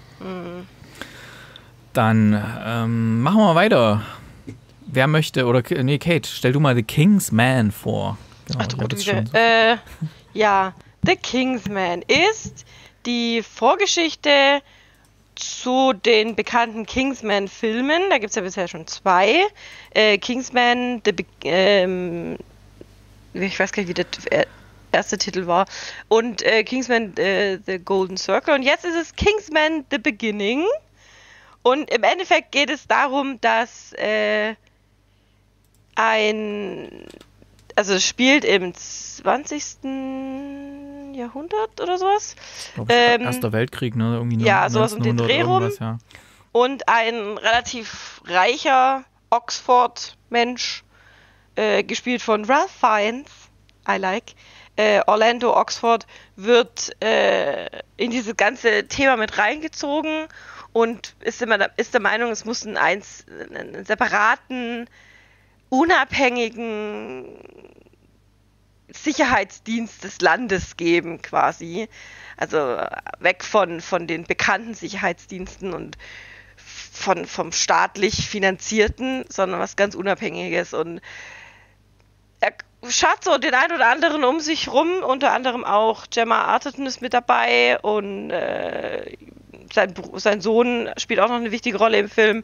Dann machen wir weiter. Wer möchte, Kate, stell du mal The Kingsman vor. Genau, ja, The Kingsman ist die Vorgeschichte zu den bekannten Kingsman-Filmen. Da gibt es ja bisher schon 2. Kingsman, ich weiß gar nicht, wie der erste Titel war. Und Kingsman The Golden Circle. Und jetzt ist es Kingsman The Beginning. Und im Endeffekt geht es darum, dass es spielt im 20. Jahrhundert oder sowas. Ich glaube, Erster Weltkrieg, ne? Irgendwie ja, sowas um den Dreh rum. Ja. Und ein relativ reicher Oxford-Mensch, gespielt von Ralph Fiennes, I like, Orlando Oxford, wird in dieses ganze Thema mit reingezogen und ist der Meinung, es muss einen separaten, unabhängigen Sicherheitsdienst des Landes geben, quasi. Also weg von den bekannten Sicherheitsdiensten und vom staatlich finanzierten, sondern was ganz Unabhängiges. Und er schaut so den einen oder anderen um sich rum, unter anderem auch Gemma Arterton ist mit dabei und sein Sohn spielt auch noch eine wichtige Rolle im Film.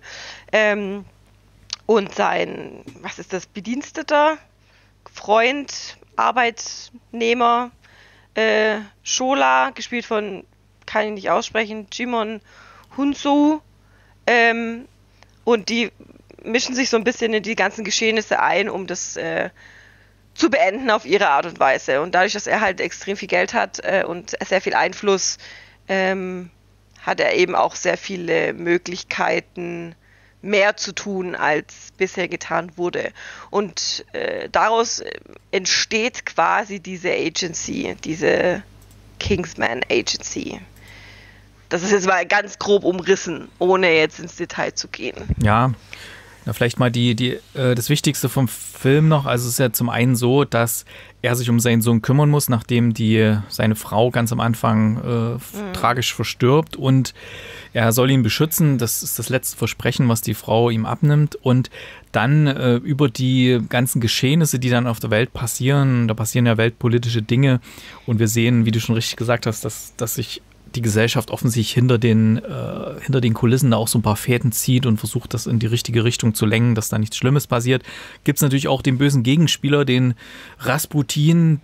Und sein, Bediensteter, Freund, Arbeitnehmer, Shola, gespielt von, kann ich nicht aussprechen, Jimon Hunsu. Und die mischen sich so ein bisschen in die ganzen Geschehnisse ein, um das zu beenden auf ihre Art und Weise. Und dadurch, dass er halt extrem viel Geld hat und sehr viel Einfluss, hat er eben auch sehr viele Möglichkeiten, mehr zu tun, als bisher getan wurde. Und daraus entsteht quasi diese Agency, diese Kingsman Agency. Das ist jetzt mal ganz grob umrissen, ohne jetzt ins Detail zu gehen. Ja, vielleicht mal das Wichtigste vom Film noch. Also es ist ja zum einen so, dass er sich um seinen Sohn kümmern muss, nachdem seine Frau ganz am Anfang tragisch verstirbt, und er soll ihn beschützen. Das ist das letzte Versprechen, was die Frau ihm abnimmt. Und dann über die ganzen Geschehnisse, die dann auf der Welt passieren, da passieren ja weltpolitische Dinge, und wir sehen, wie du schon richtig gesagt hast, dass sich die Gesellschaft offensichtlich hinter den Kulissen da auch so ein paar Fäden zieht und versucht, das in die richtige Richtung zu lenken, dass da nichts Schlimmes passiert. Gibt es natürlich auch den bösen Gegenspieler, den Rasputin,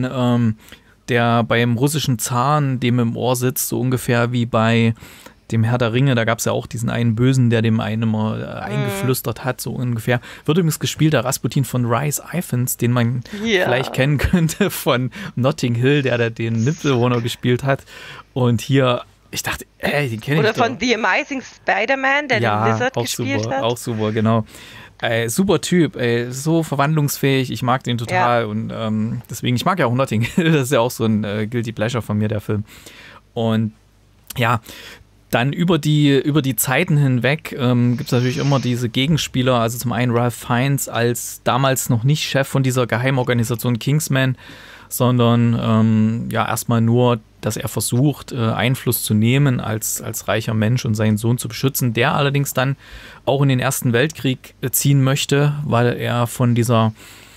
der beim russischen Zaren dem im Ohr sitzt, so ungefähr wie bei dem Herr der Ringe. Da gab es ja auch diesen einen Bösen, der dem einen immer eingeflüstert hat, so ungefähr. Wird übrigens gespielt, der Rasputin, von Rhys Ifans, den man vielleicht kennen könnte von Notting Hill, der da den Nipfelwohner gespielt hat. Und hier, ich dachte, den kenne ich Oder doch. von The Amazing Spider-Man, der den Lizard gespielt hat. Auch super, genau. Super Typ, so verwandlungsfähig, ich mag den total. Ja. Und deswegen, ich mag ja auch Notting Hill, das ist ja auch so ein Guilty Pleasure von mir, der Film. Und ja, dann über die Zeiten hinweg gibt es natürlich immer diese Gegenspieler, also zum einen Ralph Fiennes als damals noch nicht Chef von dieser Geheimorganisation Kingsman, sondern erstmal nur, dass er versucht, Einfluss zu nehmen als reicher Mensch und seinen Sohn zu beschützen, der allerdings dann auch in den Ersten Weltkrieg ziehen möchte, weil er von dieser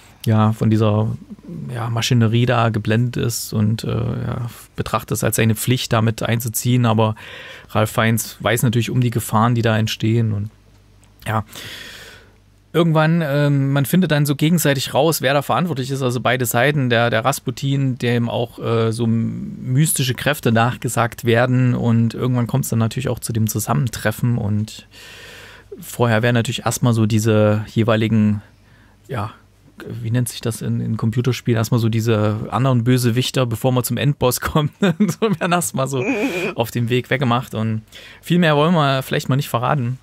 Maschinerie da geblendet ist und betrachtet es als seine Pflicht, damit einzuziehen. Aber Ralph Fiennes weiß natürlich um die Gefahren, die da entstehen. Und ja, irgendwann, man findet dann so gegenseitig raus, wer da verantwortlich ist, also beide Seiten, der Rasputin, dem auch so mystische Kräfte nachgesagt werden und irgendwann kommt es dann natürlich auch zu dem Zusammentreffen und vorher werden natürlich erstmal so diese jeweiligen, ja, wie nennt sich das in Computerspielen, erstmal so diese anderen Bösewichter, bevor man zum Endboss kommt, so werden erstmal so auf dem Weg weggemacht und viel mehr wollen wir vielleicht mal nicht verraten.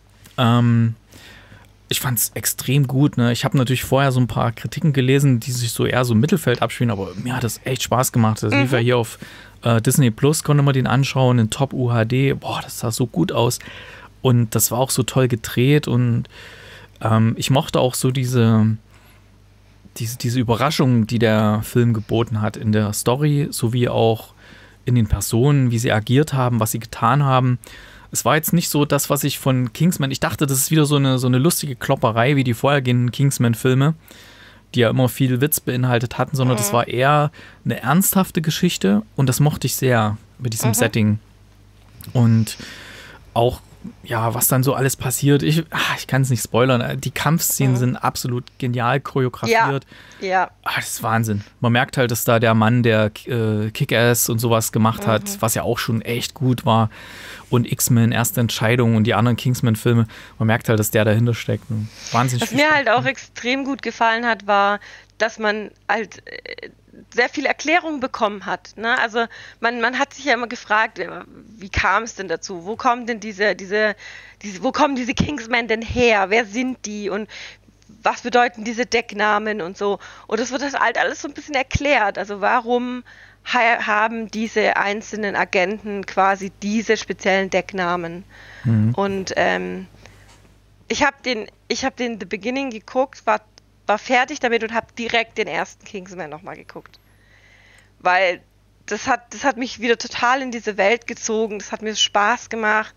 Ich fand es extrem gut. Ne? Ich habe natürlich vorher so ein paar Kritiken gelesen, die sich so eher so im Mittelfeld abspielen, aber mir hat das echt Spaß gemacht. Das lief ja hier auf Disney Plus, konnte man den anschauen, in Top UHD. Boah, das sah so gut aus. Und das war auch so toll gedreht und ich mochte auch so diese Überraschung, die der Film geboten hat in der Story, sowie auch in den Personen, wie sie agiert haben, was sie getan haben. Es war jetzt nicht so das, was ich von Kingsman, ich dachte, das ist wieder so eine lustige Klopperei wie die vorhergehenden Kingsman-Filme, die ja immer viel Witz beinhaltet hatten, sondern das war eher eine ernsthafte Geschichte und das mochte ich sehr mit diesem Setting. Und auch, ja, was dann so alles passiert, ich kann es nicht spoilern, die Kampfszenen sind absolut genial choreografiert. Ja. Das ist Wahnsinn. Man merkt halt, dass da der Mann, der Kick-Ass und sowas gemacht hat, was ja auch schon echt gut war. Und X-Men, Erste Entscheidung und die anderen Kingsman-Filme, man merkt halt, dass der dahinter steckt. Wahnsinnig. Was mir halt auch extrem gut gefallen hat, war, dass man halt sehr viel Erklärung bekommen hat. Ne? Also man hat sich ja immer gefragt, wie kam es denn dazu? Wo kommen denn wo kommen diese Kingsmen denn her? Wer sind die? Und was bedeuten diese Decknamen und so? Und das wird halt alles so ein bisschen erklärt. Also warum haben diese einzelnen Agenten quasi diese speziellen Decknamen? Und ich habe den The Beginning geguckt, war fertig damit und habe direkt den ersten Kingsman nochmal geguckt. Weil das hat mich wieder total in diese Welt gezogen, das hat mir Spaß gemacht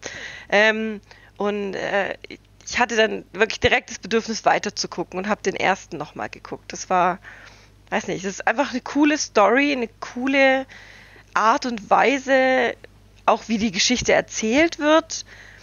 ich hatte dann wirklich direkt das Bedürfnis weiterzugucken und habe den ersten nochmal geguckt. Das war, weiß nicht, das ist einfach eine coole Story, eine coole Art und Weise, auch wie die Geschichte erzählt wird.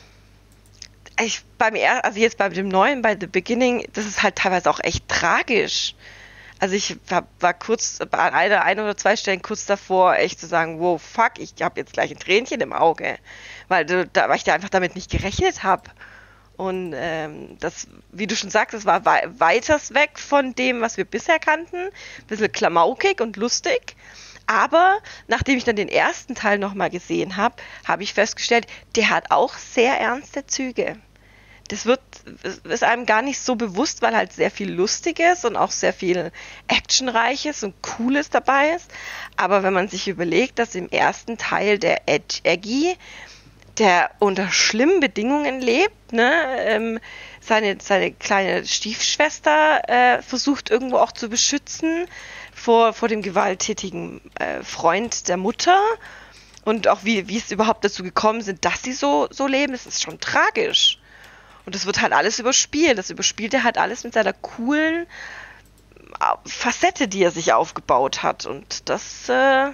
Jetzt bei dem neuen, bei The Beginning, das ist halt teilweise auch echt tragisch. Also ich war kurz an ein oder zwei Stellen kurz davor, echt zu sagen, wow, fuck, ich habe jetzt gleich ein Tränchen im Auge, weil ich da einfach damit nicht gerechnet habe. Und das, wie du schon sagst, das war weiters weg von dem, was wir bisher kannten. Ein bisschen klamaukig und lustig. Aber nachdem ich dann den ersten Teil nochmal gesehen habe, habe ich festgestellt, der hat auch sehr ernste Züge. Das ist einem gar nicht so bewusst, weil halt sehr viel Lustiges und auch sehr viel Actionreiches und Cooles dabei ist. Aber wenn man sich überlegt, dass im ersten Teil der Eggy, der unter schlimmen Bedingungen lebt, ne, seine kleine Stiefschwester versucht irgendwo auch zu beschützen vor dem gewalttätigen Freund der Mutter und auch wie es überhaupt dazu gekommen sind, dass sie so leben, das ist schon tragisch. Und das wird halt alles überspielt. Das überspielt er halt alles mit seiner coolen Facette, die er sich aufgebaut hat. Und das,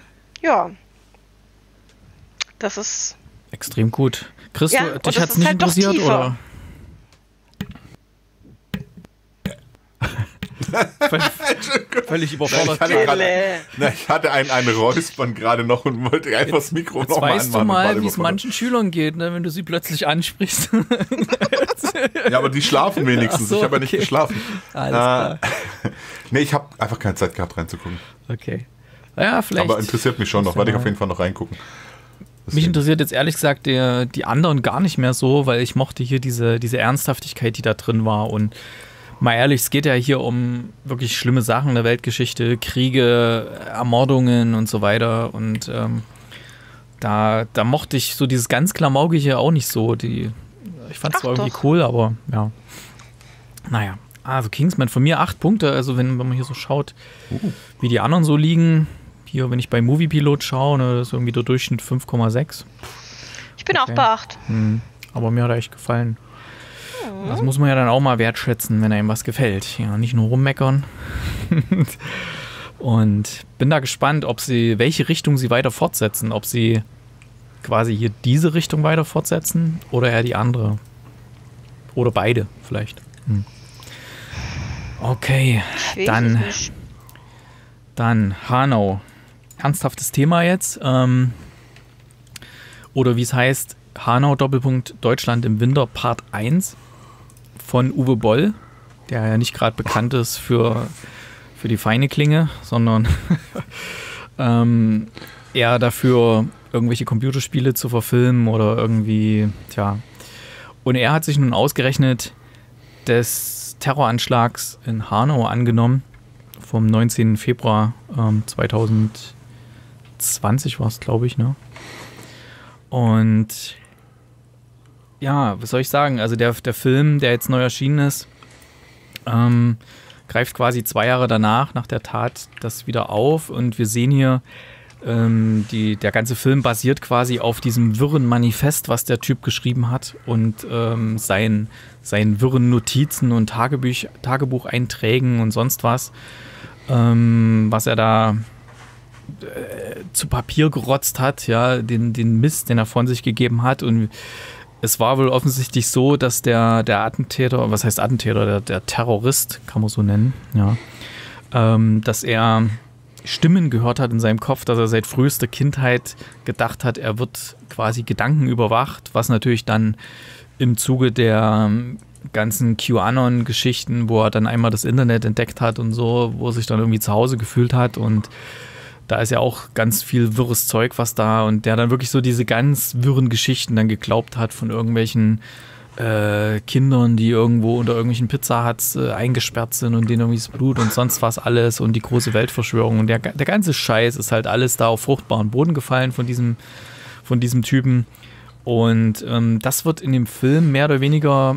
das ist extrem gut. Chris, ja, dich hat es nicht halt interessiert, oder? Völlig überfordert. Ich hatte einen Räuspern gerade noch und wollte einfach das Mikro nochmal anmachen. Weißt du mal, wie es manchen Schülern geht, ne, wenn du sie plötzlich ansprichst. Ja, aber die schlafen wenigstens. So, ich habe ja nicht geschlafen. Alles klar. Nee, ich habe einfach keine Zeit gehabt reinzugucken. Okay. Ja, vielleicht. Aber interessiert mich schon noch. Werde ich auf jeden Fall noch reingucken. Deswegen. Mich interessiert jetzt ehrlich gesagt die anderen gar nicht mehr so, weil ich mochte hier diese Ernsthaftigkeit, die da drin war. Und mal ehrlich, es geht ja hier um wirklich schlimme Sachen in der Weltgeschichte, Kriege, Ermordungen und so weiter. Und da mochte ich so dieses ganz Klamaukige auch nicht so. Ich fand es zwar irgendwie cool, aber ja. Naja, also Kingsman von mir 8 Punkte. Also wenn man hier so schaut, wie die anderen so liegen. Hier, wenn ich bei Moviepilot schaue, ne, das ist irgendwie der Durchschnitt 5,6. Ich bin auch bei 8. Aber mir hat er echt gefallen. Das muss man ja dann auch mal wertschätzen, wenn einem was gefällt. Ja, nicht nur rummeckern. Und bin da gespannt, welche Richtung sie weiter fortsetzen. Ob sie quasi hier diese Richtung weiter fortsetzen oder eher die andere. Oder beide vielleicht. Okay, Ich weiß es nicht. dann Hanau. Ernsthaftes Thema jetzt. Oder wie es heißt, Hanau Doppelpunkt Deutschland im Winter Part 1 von Uwe Boll, der ja nicht gerade bekannt ist für die feine Klinge, sondern eher dafür, irgendwelche Computerspiele zu verfilmen oder irgendwie, tja. Und er hat sich nun ausgerechnet des Terroranschlags in Hanau angenommen, vom 19. Februar 2020 war es, glaube ich, ne? Und ja, was soll ich sagen? Also der Film, der jetzt neu erschienen ist, greift quasi 2 Jahre danach, nach der Tat, das wieder auf. Und wir sehen hier, der ganze Film basiert quasi auf diesem wirren Manifest, was der Typ geschrieben hat und seinen wirren Notizen und Tagebucheinträgen und sonst was, was er da zu Papier gerotzt hat, ja, den Mist, den er von sich gegeben hat. Und es war wohl offensichtlich so, dass der Attentäter, was heißt Attentäter, der Terrorist, kann man so nennen, ja, dass er Stimmen gehört hat in seinem Kopf, dass er seit frühester Kindheit gedacht hat, er wird quasi Gedanken überwacht, was natürlich dann im Zuge der ganzen QAnon-Geschichten, wo er dann einmal das Internet entdeckt hat und so, wo er sich dann irgendwie zu Hause gefühlt hat, und da ist ja auch ganz viel wirres Zeug, was da, und der dann wirklich so diese ganz wirren Geschichten dann geglaubt hat von irgendwelchen Kindern, die irgendwo unter irgendwelchen Pizza Huts eingesperrt sind und denen irgendwie das Blut und sonst was alles und die große Weltverschwörung und der ganze Scheiß ist halt alles da auf fruchtbaren Boden gefallen von diesem Typen. Und das wird in dem Film mehr oder weniger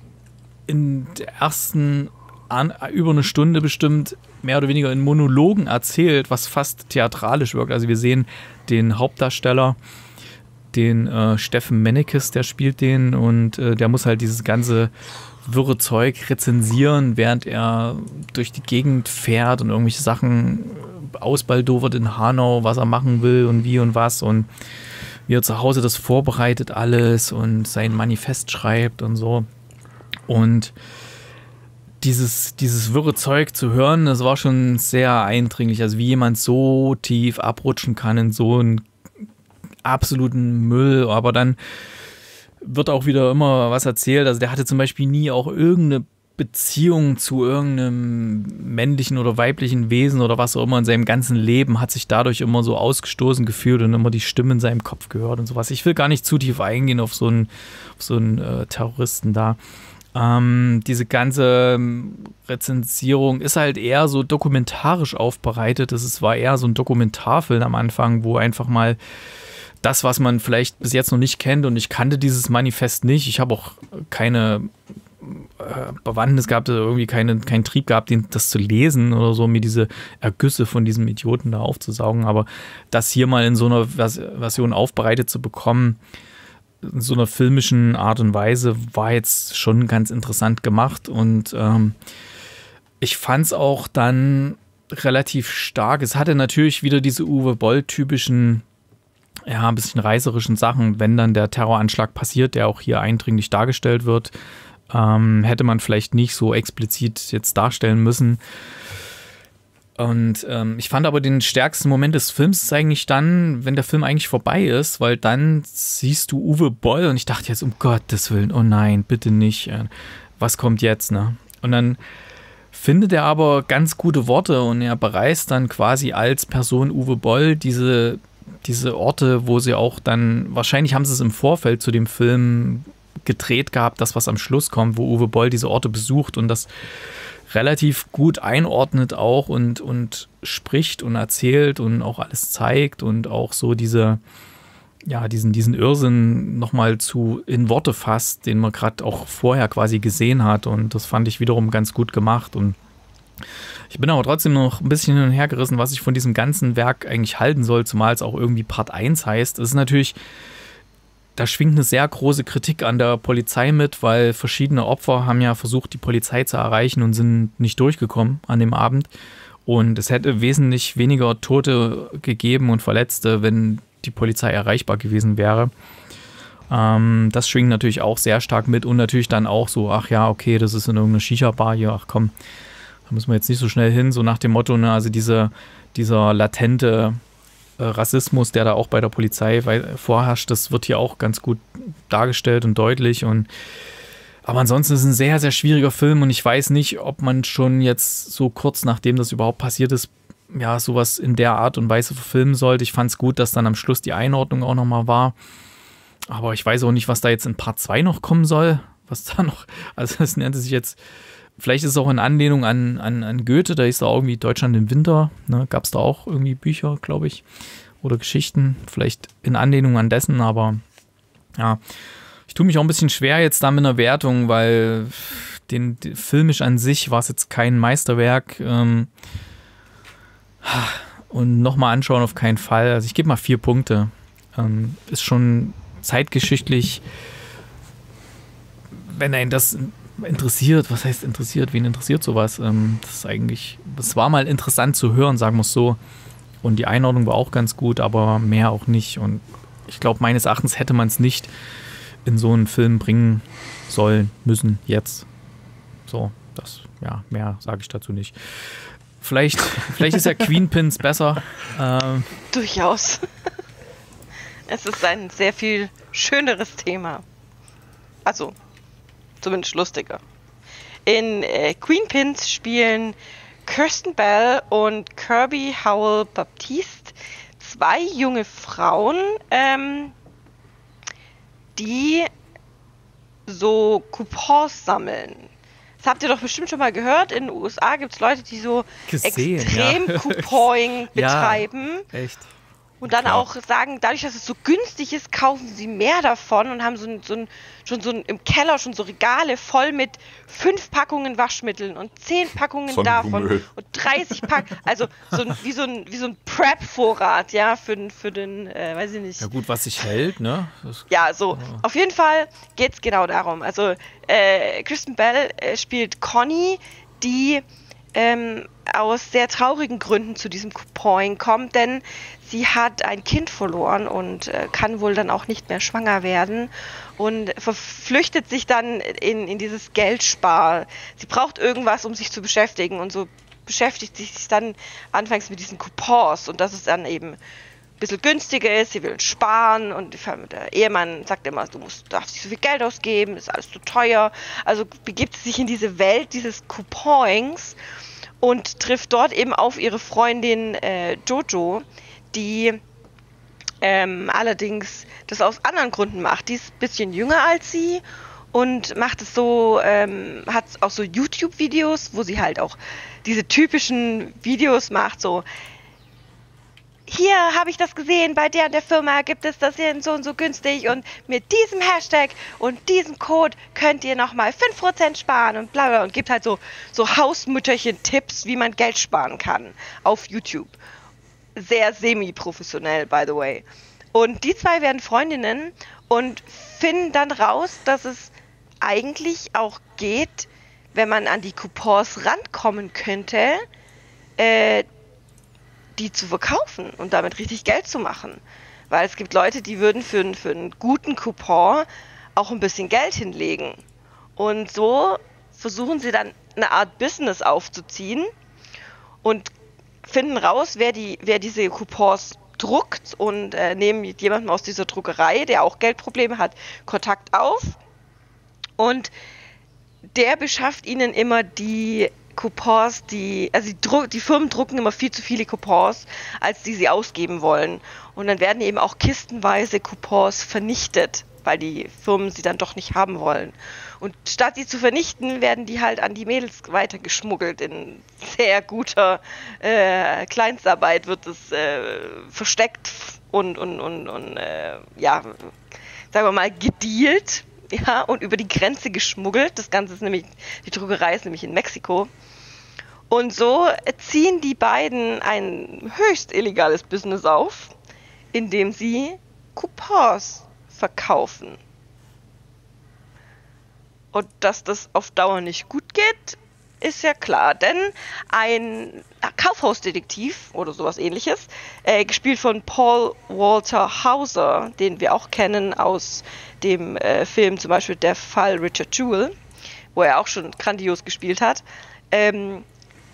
in der ersten über eine Stunde bestimmt mehr oder weniger in Monologen erzählt, was fast theatralisch wirkt. Also wir sehen den Hauptdarsteller, den Steffen Mennekes, der spielt den, und der muss halt dieses ganze wirre Zeug rezensieren, während er durch die Gegend fährt und irgendwelche Sachen ausbaldowert in Hanau, was er machen will und wie und was, und wie er zu Hause das vorbereitet alles und sein Manifest schreibt und so. Und dieses wirre Zeug zu hören, das war schon sehr eindringlich, also wie jemand so tief abrutschen kann in so einen absoluten Müll, aber dann wird auch wieder immer was erzählt. Also der hatte zum Beispiel nie auch irgendeine Beziehung zu irgendeinem männlichen oder weiblichen Wesen oder was auch immer in seinem ganzen Leben, hat sich dadurch immer so ausgestoßen gefühlt und immer die Stimme in seinem Kopf gehört und sowas. Ich will gar nicht zu tief eingehen auf so einen Terroristen da. Diese ganze Rezensierung ist halt eher so dokumentarisch aufbereitet. War eher so ein Dokumentarfilm am Anfang, wo einfach mal das, was man vielleicht bis jetzt noch nicht kennt, und ich kannte dieses Manifest nicht. Ich habe auch keine Bewandtnis gehabt, irgendwie keinen Trieb gehabt, das zu lesen oder so, mir diese Ergüsse von diesem Idioten da aufzusaugen. Aber das hier mal in so einer Version aufbereitet zu bekommen, in so einer filmischen Art und Weise, war jetzt schon ganz interessant gemacht. Und ich fand es auch dann relativ stark. Es hatte natürlich wieder diese Uwe Boll-typischen, ja, ein bisschen reißerischen Sachen, wenn dann der Terroranschlag passiert, der auch hier eindringlich dargestellt wird, hätte man vielleicht nicht so explizit jetzt darstellen müssen. Und ich fand aber den stärksten Moment des Films ist eigentlich dann, wenn der Film eigentlich vorbei ist, weil dann siehst du Uwe Boll und ich dachte jetzt, um Gottes Willen, oh nein, bitte nicht, was kommt jetzt, ne? Und dann findet er aber ganz gute Worte und er bereist dann quasi als Person Uwe Boll diese Orte, wo sie auch dann, wahrscheinlich haben sie es im Vorfeld zu dem Film gedreht gehabt, das, was am Schluss kommt, wo Uwe Boll diese Orte besucht und das relativ gut einordnet auch und spricht und erzählt und auch alles zeigt und auch so diesen Irrsinn nochmal in Worte fasst, den man gerade auch vorher quasi gesehen hat, und das fand ich wiederum ganz gut gemacht. Und ich bin aber trotzdem noch ein bisschen hin und her gerissen, was ich von diesem ganzen Werk eigentlich halten soll, zumal es auch irgendwie Part 1 heißt. Es ist natürlich, da schwingt eine sehr große Kritik an der Polizei mit, weil verschiedene Opfer haben ja versucht, die Polizei zu erreichen und sind nicht durchgekommen an dem Abend. Und es hätte wesentlich weniger Tote gegeben und Verletzte, wenn die Polizei erreichbar gewesen wäre. Das schwingt natürlich auch sehr stark mit und natürlich dann auch so, ach ja, okay, das ist in irgendeiner Shisha-Bar hier, ach komm, Da müssen wir jetzt nicht so schnell hin, so nach dem Motto, ne, also dieser latente Rassismus, der da auch bei der Polizei vorherrscht, das wird hier auch ganz gut dargestellt und deutlich. Aber ansonsten ist es ein sehr, sehr schwieriger Film und ich weiß nicht, ob man schon jetzt so kurz nachdem das überhaupt passiert ist, ja, sowas in der Art und Weise verfilmen sollte. Ich fand es gut, dass dann am Schluss die Einordnung auch nochmal war. Aber ich weiß auch nicht, was da jetzt in Part 2 noch kommen soll. Was da noch, also das nannte sich jetzt, vielleicht ist es auch in Anlehnung an Goethe, da ist da irgendwie Deutschland im Winter, ne, gab es da auch irgendwie Bücher, glaube ich, oder Geschichten, vielleicht in Anlehnung an dessen, aber ja, ich tue mich auch ein bisschen schwer jetzt da mit einer Wertung, weil filmisch an sich war es jetzt kein Meisterwerk und nochmal anschauen auf keinen Fall, also ich gebe mal 4 Punkte, ist schon zeitgeschichtlich, wenn einen das interessiert, was heißt interessiert, wen interessiert sowas? Das war mal interessant zu hören, sagen wir es so. Und die Einordnung war auch ganz gut, aber mehr auch nicht. Und ich glaube, meines Erachtens hätte man es nicht in so einen Film bringen sollen, müssen, jetzt. So, mehr sage ich dazu nicht. Vielleicht ist ja Queen Pins besser. Durchaus. Es ist ein sehr viel schöneres Thema. Also, zumindest lustiger. In Queen Pins spielen Kirsten Bell und Kirby Howell Baptiste 2 junge Frauen, die so Coupons sammeln. Das habt ihr doch bestimmt schon mal gehört. In den USA gibt es Leute, die so extrem Couponing betreiben. Ja, echt. Und dann auch sagen, dadurch, dass es so günstig ist, kaufen sie mehr davon und haben schon im Keller schon so Regale voll mit 5 Packungen Waschmitteln und 10 Packungen davon und 30 Packungen, also wie so ein Prep-Vorrat, ja, für den, weiß ich nicht. Ja gut, was sich hält, ne? Auf jeden Fall geht es genau darum. Also Kristen Bell spielt Connie, die aus sehr traurigen Gründen zu diesem Couponing kommt, denn sie hat ein Kind verloren und kann wohl dann auch nicht mehr schwanger werden und verflüchtet sich dann in dieses Geldspar. Sie braucht irgendwas, um sich zu beschäftigen und so beschäftigt sie sich dann anfangs mit diesen Coupons und dass es dann eben ein bisschen günstiger ist, sie will sparen und der Ehemann sagt immer, darfst nicht so viel Geld ausgeben, ist alles zu teuer. Also begibt sie sich in diese Welt dieses Couponings und trifft dort eben auf ihre Freundin Jojo, die allerdings das aus anderen Gründen macht. Die ist ein bisschen jünger als sie und macht es so, hat auch so YouTube-Videos, wo sie halt auch diese typischen Videos macht, so hier habe ich das gesehen, bei der und der Firma gibt es das hier so und so günstig und mit diesem Hashtag und diesem Code könnt ihr nochmal 5% sparen und bla bla und gibt halt so Hausmütterchen-Tipps, wie man Geld sparen kann auf YouTube. Sehr semi-professionell, by the way. Und die 2 werden Freundinnen und finden dann raus, dass es eigentlich auch geht, wenn man an die Coupons rankommen könnte, die zu verkaufen und damit richtig Geld zu machen. Weil es gibt Leute, die würden für einen guten Coupon auch ein bisschen Geld hinlegen. Und so versuchen sie dann eine Art Business aufzuziehen und finden raus, wer diese Coupons druckt und nehmen mit jemandem aus dieser Druckerei, der auch Geldprobleme hat, Kontakt auf. Und der beschafft ihnen immer die Coupons, die Firmen drucken immer viel zu viele Coupons, als die sie ausgeben wollen. Und dann werden eben auch kistenweise Coupons vernichtet, weil die Firmen sie dann doch nicht haben wollen. Und statt die zu vernichten, werden die halt an die Mädels weitergeschmuggelt. In sehr guter Kleinstarbeit wird es versteckt und sagen wir mal, gedealt. Ja, und über die Grenze geschmuggelt. Das Ganze ist nämlich, die Druckerei ist nämlich in Mexiko. Und so ziehen die beiden ein höchst illegales Business auf, indem sie Coupons verkaufen. Und dass das auf Dauer nicht gut geht, ist ja klar, denn ein Kaufhausdetektiv oder sowas ähnliches, gespielt von Paul Walter Hauser, den wir auch kennen aus dem Film zum Beispiel Der Fall Richard Jewell, wo er auch schon grandios gespielt hat,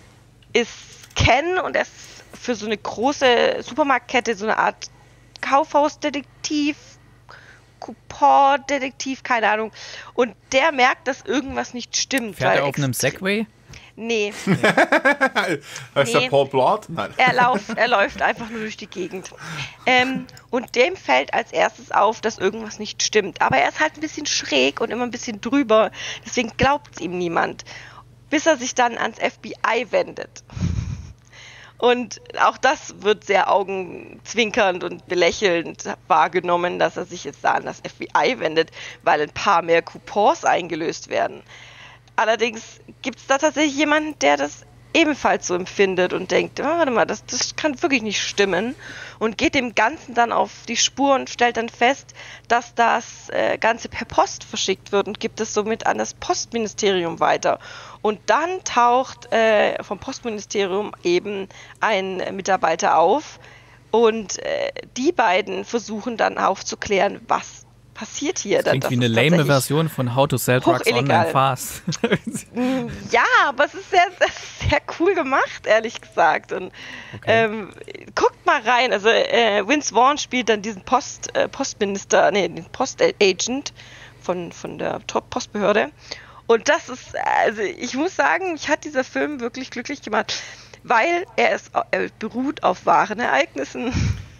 ist Ken und er ist für so eine große Supermarktkette so eine Art Kaufhausdetektiv, Coupon-Detektiv, keine Ahnung. Und der merkt, dass irgendwas nicht stimmt. Fährt er auf einem Segway? Nee. Heißt der Paul Blart? Nein. Er läuft einfach nur durch die Gegend. Und dem fällt als erstes auf, dass irgendwas nicht stimmt. Aber er ist halt ein bisschen schräg und immer ein bisschen drüber. Deswegen glaubt es ihm niemand. Bis er sich dann ans FBI wendet. Und auch das wird sehr augenzwinkernd und belächelnd wahrgenommen, dass er sich jetzt da an das FBI wendet, weil ein paar mehr Coupons eingelöst werden. Allerdings gibt es da tatsächlich jemanden, der das ebenfalls so empfindet und denkt, warte mal, das kann wirklich nicht stimmen, und geht dem Ganzen dann auf die Spur und stellt dann fest, dass das Ganze per Post verschickt wird und gibt es somit an das Postministerium weiter. Und dann taucht vom Postministerium eben ein Mitarbeiter auf und die beiden versuchen dann aufzuklären, was passiert hier. Das klingt wie eine lame Version von How to Sell Drugs Online Fast. Ja, aber es ist sehr, sehr, sehr cool gemacht, ehrlich gesagt. Und guckt mal rein. Also Vince Vaughn spielt dann diesen den Postagent von der Postbehörde. Und das ist, also ich muss sagen, mich hat dieser Film wirklich glücklich gemacht, weil er beruht auf wahren Ereignissen.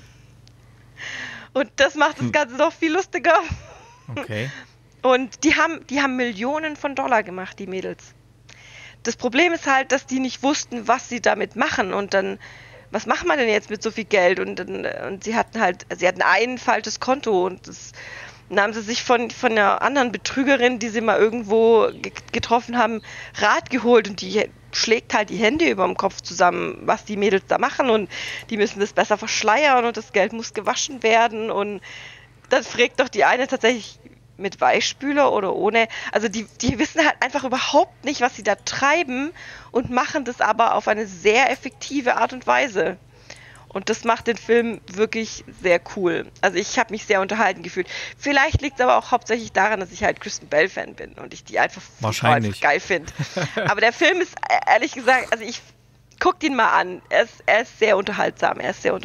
Und das macht das Ganze noch viel lustiger. Okay. Und die haben Millionen von Dollar gemacht, die Mädels. Das Problem ist halt, dass die nicht wussten, was sie damit machen. Und dann, was macht man denn jetzt mit so viel Geld? Und sie hatten ein falsches Konto und dann haben sie sich von einer anderen Betrügerin, die sie mal irgendwo getroffen haben, Rat geholt, und die schlägt halt die Hände über dem Kopf zusammen, was die Mädels da machen, und die müssen das besser verschleiern und das Geld muss gewaschen werden, und dann fragt doch die eine tatsächlich mit Weichspüler oder ohne. Also die wissen halt einfach überhaupt nicht, was sie da treiben, und machen das aber auf eine sehr effektive Art und Weise. Und das macht den Film wirklich sehr cool. Also ich habe mich sehr unterhalten gefühlt. Vielleicht liegt es aber auch hauptsächlich daran, dass ich halt Kristen Bell-Fan bin und ich die einfach geil finde. Aber der Film ist, ehrlich gesagt, also guckt ihn mal an. Er ist sehr unterhaltsam.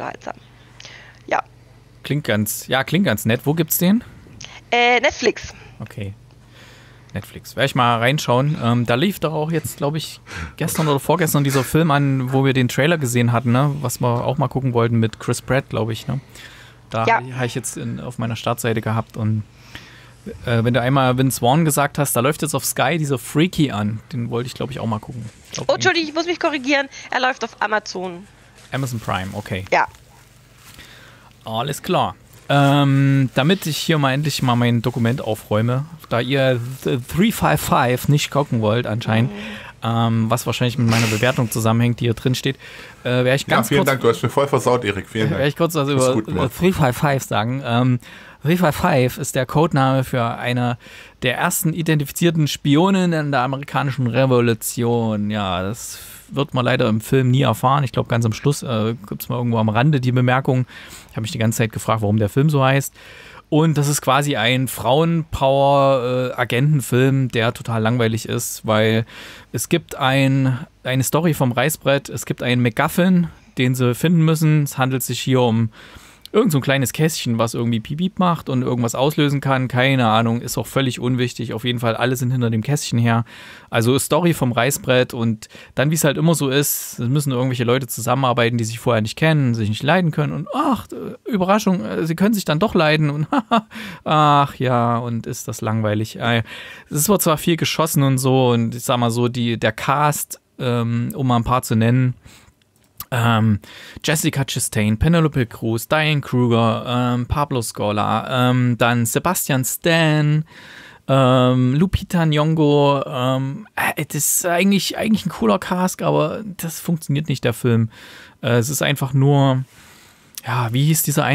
Ja. Klingt ganz nett. Wo gibt's den? Netflix. Okay. Netflix. Werde ich mal reinschauen. Da lief doch auch jetzt, glaube ich, gestern oder vorgestern dieser Film an, wo wir den Trailer gesehen hatten, ne? Was wir auch mal gucken wollten mit Chris Pratt, glaube ich. Ne? Da habe ich jetzt auf meiner Startseite gehabt. Und wenn du einmal Vince Vaughn gesagt hast, da läuft jetzt auf Sky dieser Freaky an. Den wollte ich, glaube ich, auch mal gucken. Entschuldigung, ich muss mich korrigieren. Er läuft auf Amazon. Amazon Prime, okay. Ja. Alles klar. Damit ich hier mal endlich mal mein Dokument aufräume, da ihr 355 nicht gucken wollt anscheinend, was wahrscheinlich mit meiner Bewertung zusammenhängt, die hier drin steht, werde ich ganz vielen Dank, du hast mir voll versaut, Erik, vielen Dank. Werde ich kurz was über 355 sagen. 355 ist der Codename für eine der ersten identifizierten Spionen in der amerikanischen Revolution. Ja, das wird man leider im Film nie erfahren. Ich glaube, ganz am Schluss gibt es mal irgendwo am Rande die Bemerkung. Ich habe mich die ganze Zeit gefragt, warum der Film so heißt. Und das ist quasi ein Frauenpower-Agentenfilm, der total langweilig ist, weil es gibt eine Story vom Reißbrett, es gibt einen MacGuffin, den sie finden müssen. Es handelt sich hier um irgend so ein kleines Kästchen, was irgendwie Piep macht und irgendwas auslösen kann. Keine Ahnung, ist auch völlig unwichtig. Auf jeden Fall, alle sind hinter dem Kästchen her. Also Story vom Reißbrett, und dann, wie es halt immer so ist, müssen irgendwelche Leute zusammenarbeiten, die sich vorher nicht kennen, sich nicht leiden können, und ach, Überraschung, sie können sich dann doch leiden, und ach ja, und ist das langweilig. Es wird zwar viel geschossen und so, und ich sag mal so, der Cast, um mal ein paar zu nennen, Jessica Chastain, Penelope Cruz, Diane Kruger, Pablo Scola, dann Sebastian Stan, Lupita Nyong'o. Das ist eigentlich ein cooler Cast, aber das funktioniert nicht, der Film. Es ist einfach nur, ja, wie hieß dieser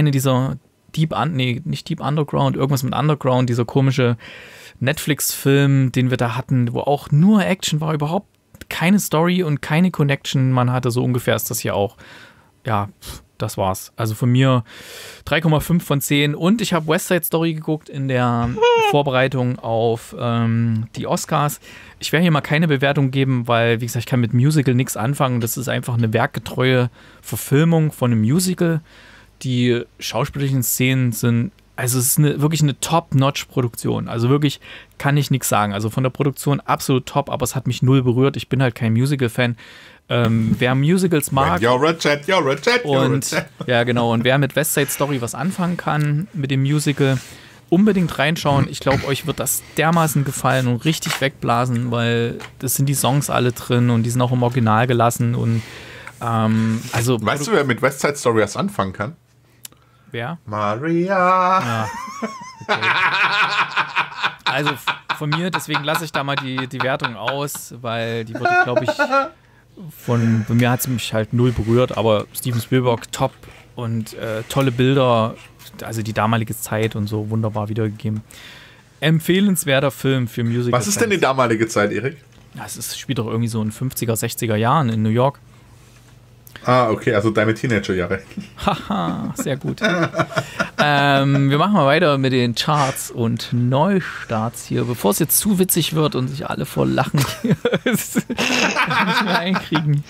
nicht Deep Underground, irgendwas mit Underground, dieser komische Netflix-Film, den wir da hatten, wo auch nur Action war, überhaupt keine Story und keine Connection man hatte, so ungefähr ist das hier auch. Ja, das war's. Also von mir 3,5 von 10. Und ich habe West Side Story geguckt in der Vorbereitung auf die Oscars. Ich werde hier mal keine Bewertung geben, weil, wie gesagt, ich kann mit Musical nichts anfangen. Das ist einfach eine werkgetreue Verfilmung von einem Musical. Die schauspielerischen Szenen sind, also es ist wirklich eine Top-Notch-Produktion. Also wirklich kann ich nichts sagen. Also von der Produktion absolut top, aber es hat mich null berührt. Ich bin halt kein Musical-Fan. Wer Musicals mag und ja genau, und wer mit West Side Story was anfangen kann mit dem Musical, unbedingt reinschauen. Ich glaube, euch wird das dermaßen gefallen und richtig wegblasen, weil das sind die Songs alle drin und die sind auch im Original gelassen und also. Weißt du, wer mit West Side Story was anfangen kann? Wer? Maria. Ja. Okay. Also von mir, deswegen lasse ich da mal die Wertung aus, weil die wurde, glaube ich, bei mir hat es mich halt null berührt, aber Steven Spielberg top und tolle Bilder, also die damalige Zeit und so wunderbar wiedergegeben. Empfehlenswerter Film für Musical. Was ist denn die damalige Zeit, Erik? Ja, es spielt doch irgendwie so in 50er, 60er Jahren in New York. Ah, okay, also deine Teenagerjahre. Haha, sehr gut. Wir machen mal weiter mit den Charts und Neustarts hier, bevor es jetzt zu witzig wird und sich alle vor Lachen nicht mehr einkriegen.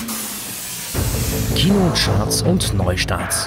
Kinocharts und Neustarts.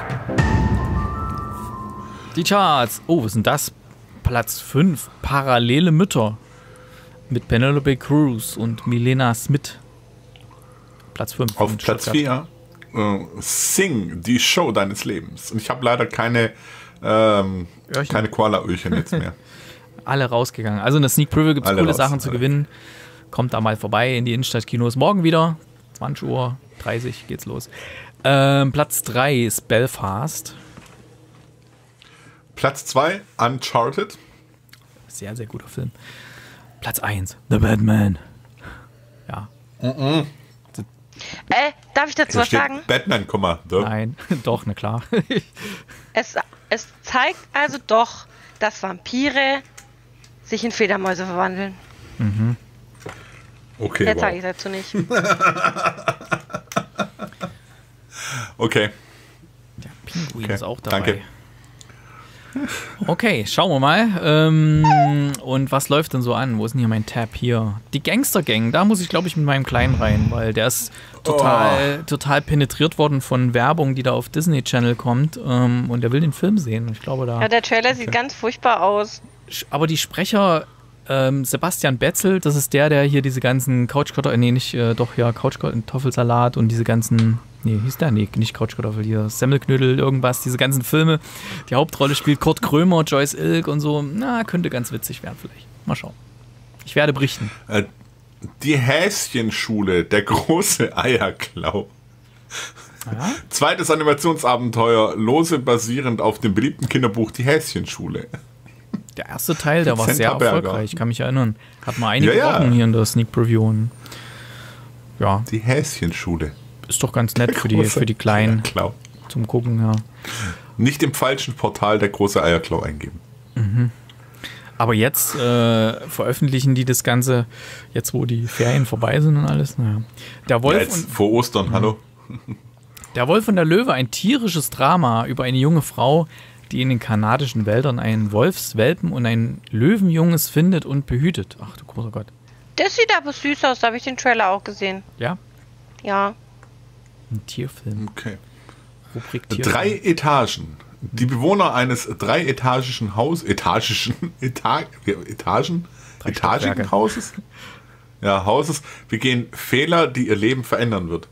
Die Charts. Oh, was ist denn das? Platz 5, Parallele Mütter mit Penelope Cruz und Milena Smith. Platz 5. Auf Platz 4 Sing, die Show deines Lebens. Und ich habe leider keine Koala-Öhrchen jetzt mehr. Alle rausgegangen. Also in der Sneak Preview gibt es coole Sachen zu gewinnen. Kommt da mal vorbei in die Innenstadtkinos. Morgen wieder, 20:30 Uhr geht's los. Platz 3 ist Belfast. Platz 2, Uncharted. Sehr, sehr guter Film. Platz 1, The Batman. Ja. Darf ich dazu was sagen? Batman, Nein, doch, na klar. Es zeigt also doch, dass Vampire sich in Fledermäuse verwandeln. Mhm. Okay, Jetzt sage ich dazu nicht. Okay. Der Pinguin ist auch dabei. Danke. Okay, schauen wir mal. Und was läuft denn so an? Wo ist denn hier mein Tab? Hier. Die Gangster Gang, da muss ich, glaube ich, mit meinem Kleinen rein, weil der ist total penetriert worden von Werbung, die da auf Disney Channel kommt. Und der will den Film sehen. Ich glaube, Ja, der Trailer sieht ganz furchtbar aus. Aber die Sprecher, Sebastian Betzel, das ist der hier diese ganzen Couchkartoffelsalat und diese ganzen, hieß der? Nee, nicht Couchkartoffel, hier Semmelknödel, irgendwas, diese ganzen Filme. Die Hauptrolle spielt Kurt Krömer, Joyce Ilk und so. Na, könnte ganz witzig werden vielleicht. Mal schauen. Ich werde berichten. Die Häschenschule, der große Eierklau. Ja? Zweites Animationsabenteuer, lose basierend auf dem beliebten Kinderbuch Die Häschenschule. Der erste Teil, der war sehr erfolgreich, ich kann mich erinnern. Hat mal einige Ja. Wochen hier in der Sneak Preview. Und ja, Die Häschenschule. ist doch ganz nett für die Kleinen Eierklau. zum Gucken, ja. Nicht im falschen Portal der große Eierklau eingeben. Aber jetzt veröffentlichen die das Ganze, jetzt wo die Ferien vorbei sind und alles. Naja. Der Wolf Jetzt vor Ostern, hallo. Der Wolf und der Löwe, ein tierisches Drama über eine junge Frau, die in den kanadischen Wäldern einen Wolfswelpen und ein Löwenjunges findet und behütet. Ach du großer Gott. Das sieht aber süß aus, da habe ich den Trailer auch gesehen. Ja, Ja. ein Tierfilm. Okay. Rubrik Tierfilm. 3 Etagen. Die Bewohner eines etagigen Hauses? Ja, Hauses begehen Fehler, die ihr Leben verändern wird.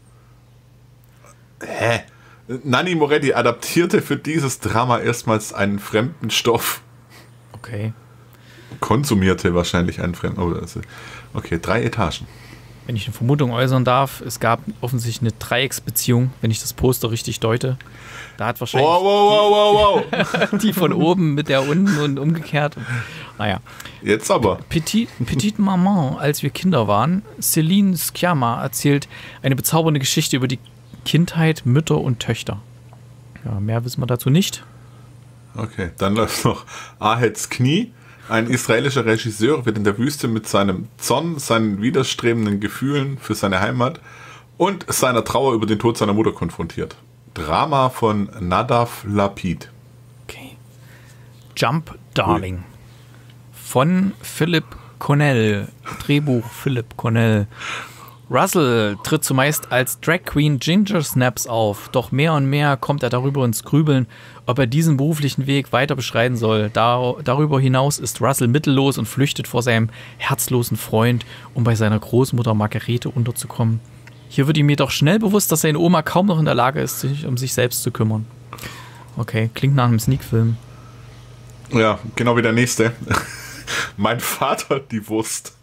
Nanni Moretti adaptierte für dieses Drama erstmals einen fremden Stoff. Okay. Konsumierte wahrscheinlich einen fremden. Okay, 3 Etagen. Wenn ich eine Vermutung äußern darf, es gab offensichtlich eine Dreiecksbeziehung, wenn ich das Poster richtig deute. Da hat wahrscheinlich Wow. die von oben mit der unten und umgekehrt. Naja. Jetzt aber. Petite Maman, als wir Kinder waren, Céline Sciamma erzählt eine bezaubernde Geschichte über die Kindheit, Mütter und Töchter. Ja, mehr wissen wir dazu nicht. Okay, dann läuft noch Aheds Knie. Ein israelischer Regisseur wird in der Wüste mit seinem Zorn, seinen widerstrebenden Gefühlen für seine Heimat und seiner Trauer über den Tod seiner Mutter konfrontiert. Drama von Nadav Lapid. Okay. Jump Darling. Von Philip Connell. Drehbuch Philip Connell. Russell tritt zumeist als Drag Queen Ginger Snaps auf, doch mehr und mehr kommt er darüber ins Grübeln, ob er diesen beruflichen Weg weiter beschreiten soll. Darüber hinaus ist Russell mittellos und flüchtet vor seinem herzlosen Freund, um bei seiner Großmutter Margarete unterzukommen. Hier wird ihm jedoch schnell bewusst, dass seine Oma kaum noch in der Lage ist, sich um sich selbst zu kümmern. Okay, klingt nach einem Sneak-Film. Ja, genau wie der nächste. Mein Vater, die Wurst.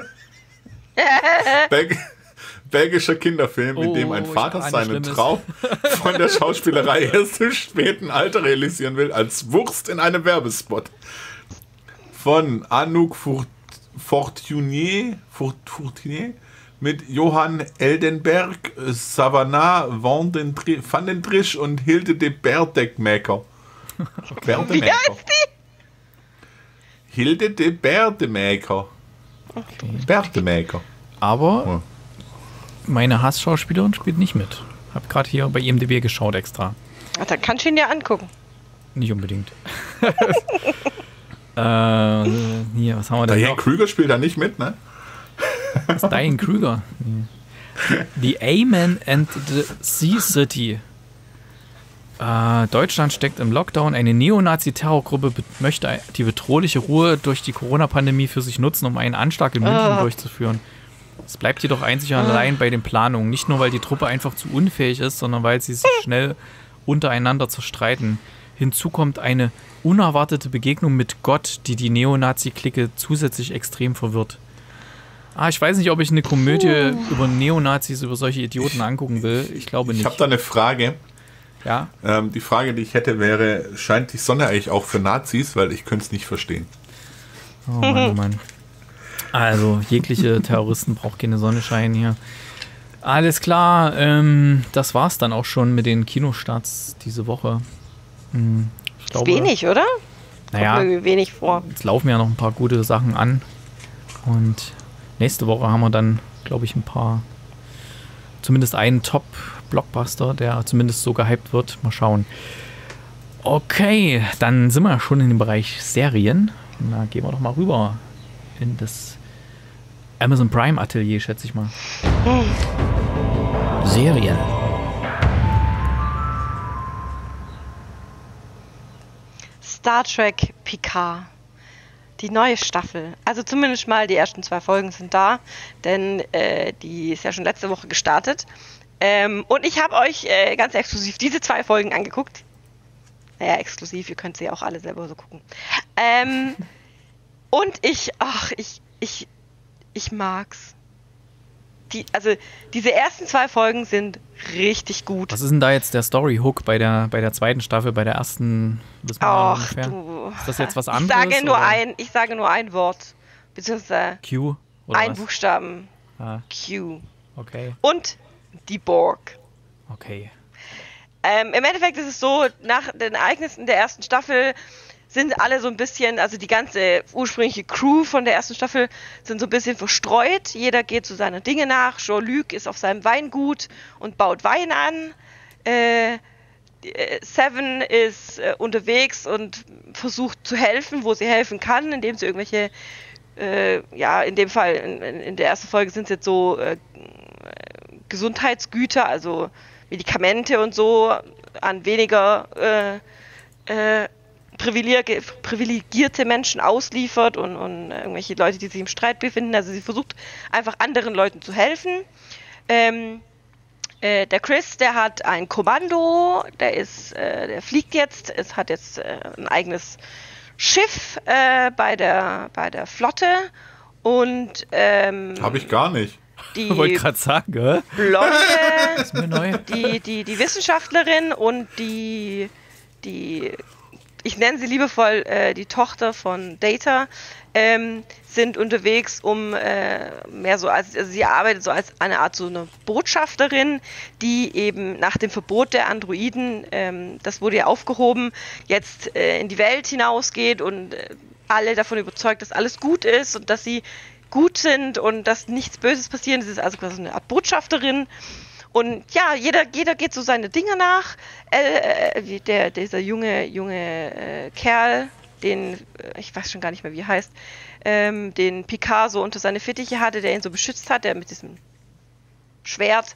Belgischer Kinderfilm, in dem ein Vater seinen Traum von der Schauspielerei erst im späten Alter realisieren will, als Wurst in einem Werbespot. Von Anouk Fortuné mit Johann Eldenberg, Savannah van den Trisch und Hilde de Berdekmaker. Wie heißt die? Hilde de Berdekmaker. Okay. Berdekmaker. Aber meine Hassschauspielerin spielt nicht mit. Hab gerade hier bei IMDb geschaut extra. Ach, da kannst du ihn ja angucken. Nicht unbedingt. Hier, was haben wir da Diane noch? Krüger spielt da nicht mit, ne? Das ist Diane Krüger. The A-Man and the Sea City. Deutschland steckt im Lockdown. Eine Neonazi-Terrorgruppe möchte die bedrohliche Ruhe durch die Corona-Pandemie für sich nutzen, um einen Anschlag in München durchzuführen. Es bleibt jedoch einzig und allein bei den Planungen. Nicht nur, weil die Truppe einfach zu unfähig ist, sondern weil sie sich schnell untereinander zerstreiten. Hinzu kommt eine unerwartete Begegnung mit Gott, die die Neonazi-Clique zusätzlich extrem verwirrt. Ich weiß nicht, ob ich eine Komödie über Neonazis, über solche Idioten angucken will. Ich glaube nicht. Ich habe da eine Frage. Ja? Die Frage, die ich hätte, wäre, scheint die Sonne eigentlich auch für Nazis? Weil ich könnte es nicht verstehen. Oh Mann, oh Mann. Also, jegliche Terroristen braucht keine Sonnenschein hier. Alles klar, das war's dann auch schon mit den Kinostarts diese Woche. Ich glaube, wenig, oder? Naja, kommt mir wenig vor. Jetzt laufen ja noch ein paar gute Sachen an. Und nächste Woche haben wir dann, glaube ich, zumindest einen Top-Blockbuster, der zumindest so gehypt wird. Mal schauen. Okay, dann sind wir schon in dem Bereich Serien. Na, gehen wir doch mal rüber in das Amazon Prime Atelier, schätze ich mal. Serien. Star Trek Picard. Die neue Staffel. Also zumindest mal die ersten 2 Folgen sind da, denn die ist ja schon letzte Woche gestartet. Und ich habe euch ganz exklusiv diese 2 Folgen angeguckt. Naja, exklusiv, ihr könnt sie auch alle selber so gucken. Und ich mag's. Diese ersten 2 Folgen sind richtig gut. Was ist denn da jetzt der Story-Hook bei der zweiten Staffel, bei der ersten? Wissen wir ungefähr? Ist das jetzt was anderes? Ich sage nur ein Wort. Beziehungsweise Q? Oder ein was? Buchstaben. Q. Okay. Und die Borg. Okay. Im Endeffekt ist es so, nach den Ereignissen der ersten Staffel sind alle so ein bisschen, also die ganze ursprüngliche Crew von der ersten Staffel sind so ein bisschen verstreut. Jeder geht zu seinen Dinge nach. Jean-Luc ist auf seinem Weingut und baut Wein an. Seven ist unterwegs und versucht zu helfen, wo sie helfen kann, indem sie irgendwelche, in dem Fall, in der ersten Folge sind es jetzt so Gesundheitsgüter, also Medikamente und so, an weniger privilegierte Menschen ausliefert und irgendwelche Leute, die sich im Streit befinden. Also sie versucht einfach anderen Leuten zu helfen. Der Chris, der hat ein Kommando, der fliegt jetzt, es hat jetzt ein eigenes Schiff bei der Flotte und habe ich gar nicht. Ich wollte gerade sagen, gell? Blonde, ist mir neu. die Wissenschaftlerin und die ich nenne sie liebevoll die Tochter von Data, sind unterwegs, um mehr so also sie arbeitet so als eine Art so eine Botschafterin, die eben nach dem Verbot der Androiden, das wurde ja aufgehoben, jetzt in die Welt hinausgeht und alle davon überzeugt, dass alles gut ist und dass sie gut sind und dass nichts Böses passiert. Sie ist also quasi eine Art Botschafterin Und ja, jeder geht so seine Dinge nach. Dieser junge Kerl, ich weiß schon gar nicht mehr, wie er heißt, den Picard so unter seine Fittiche hatte, der ihn so beschützt hat, der mit diesem Schwert,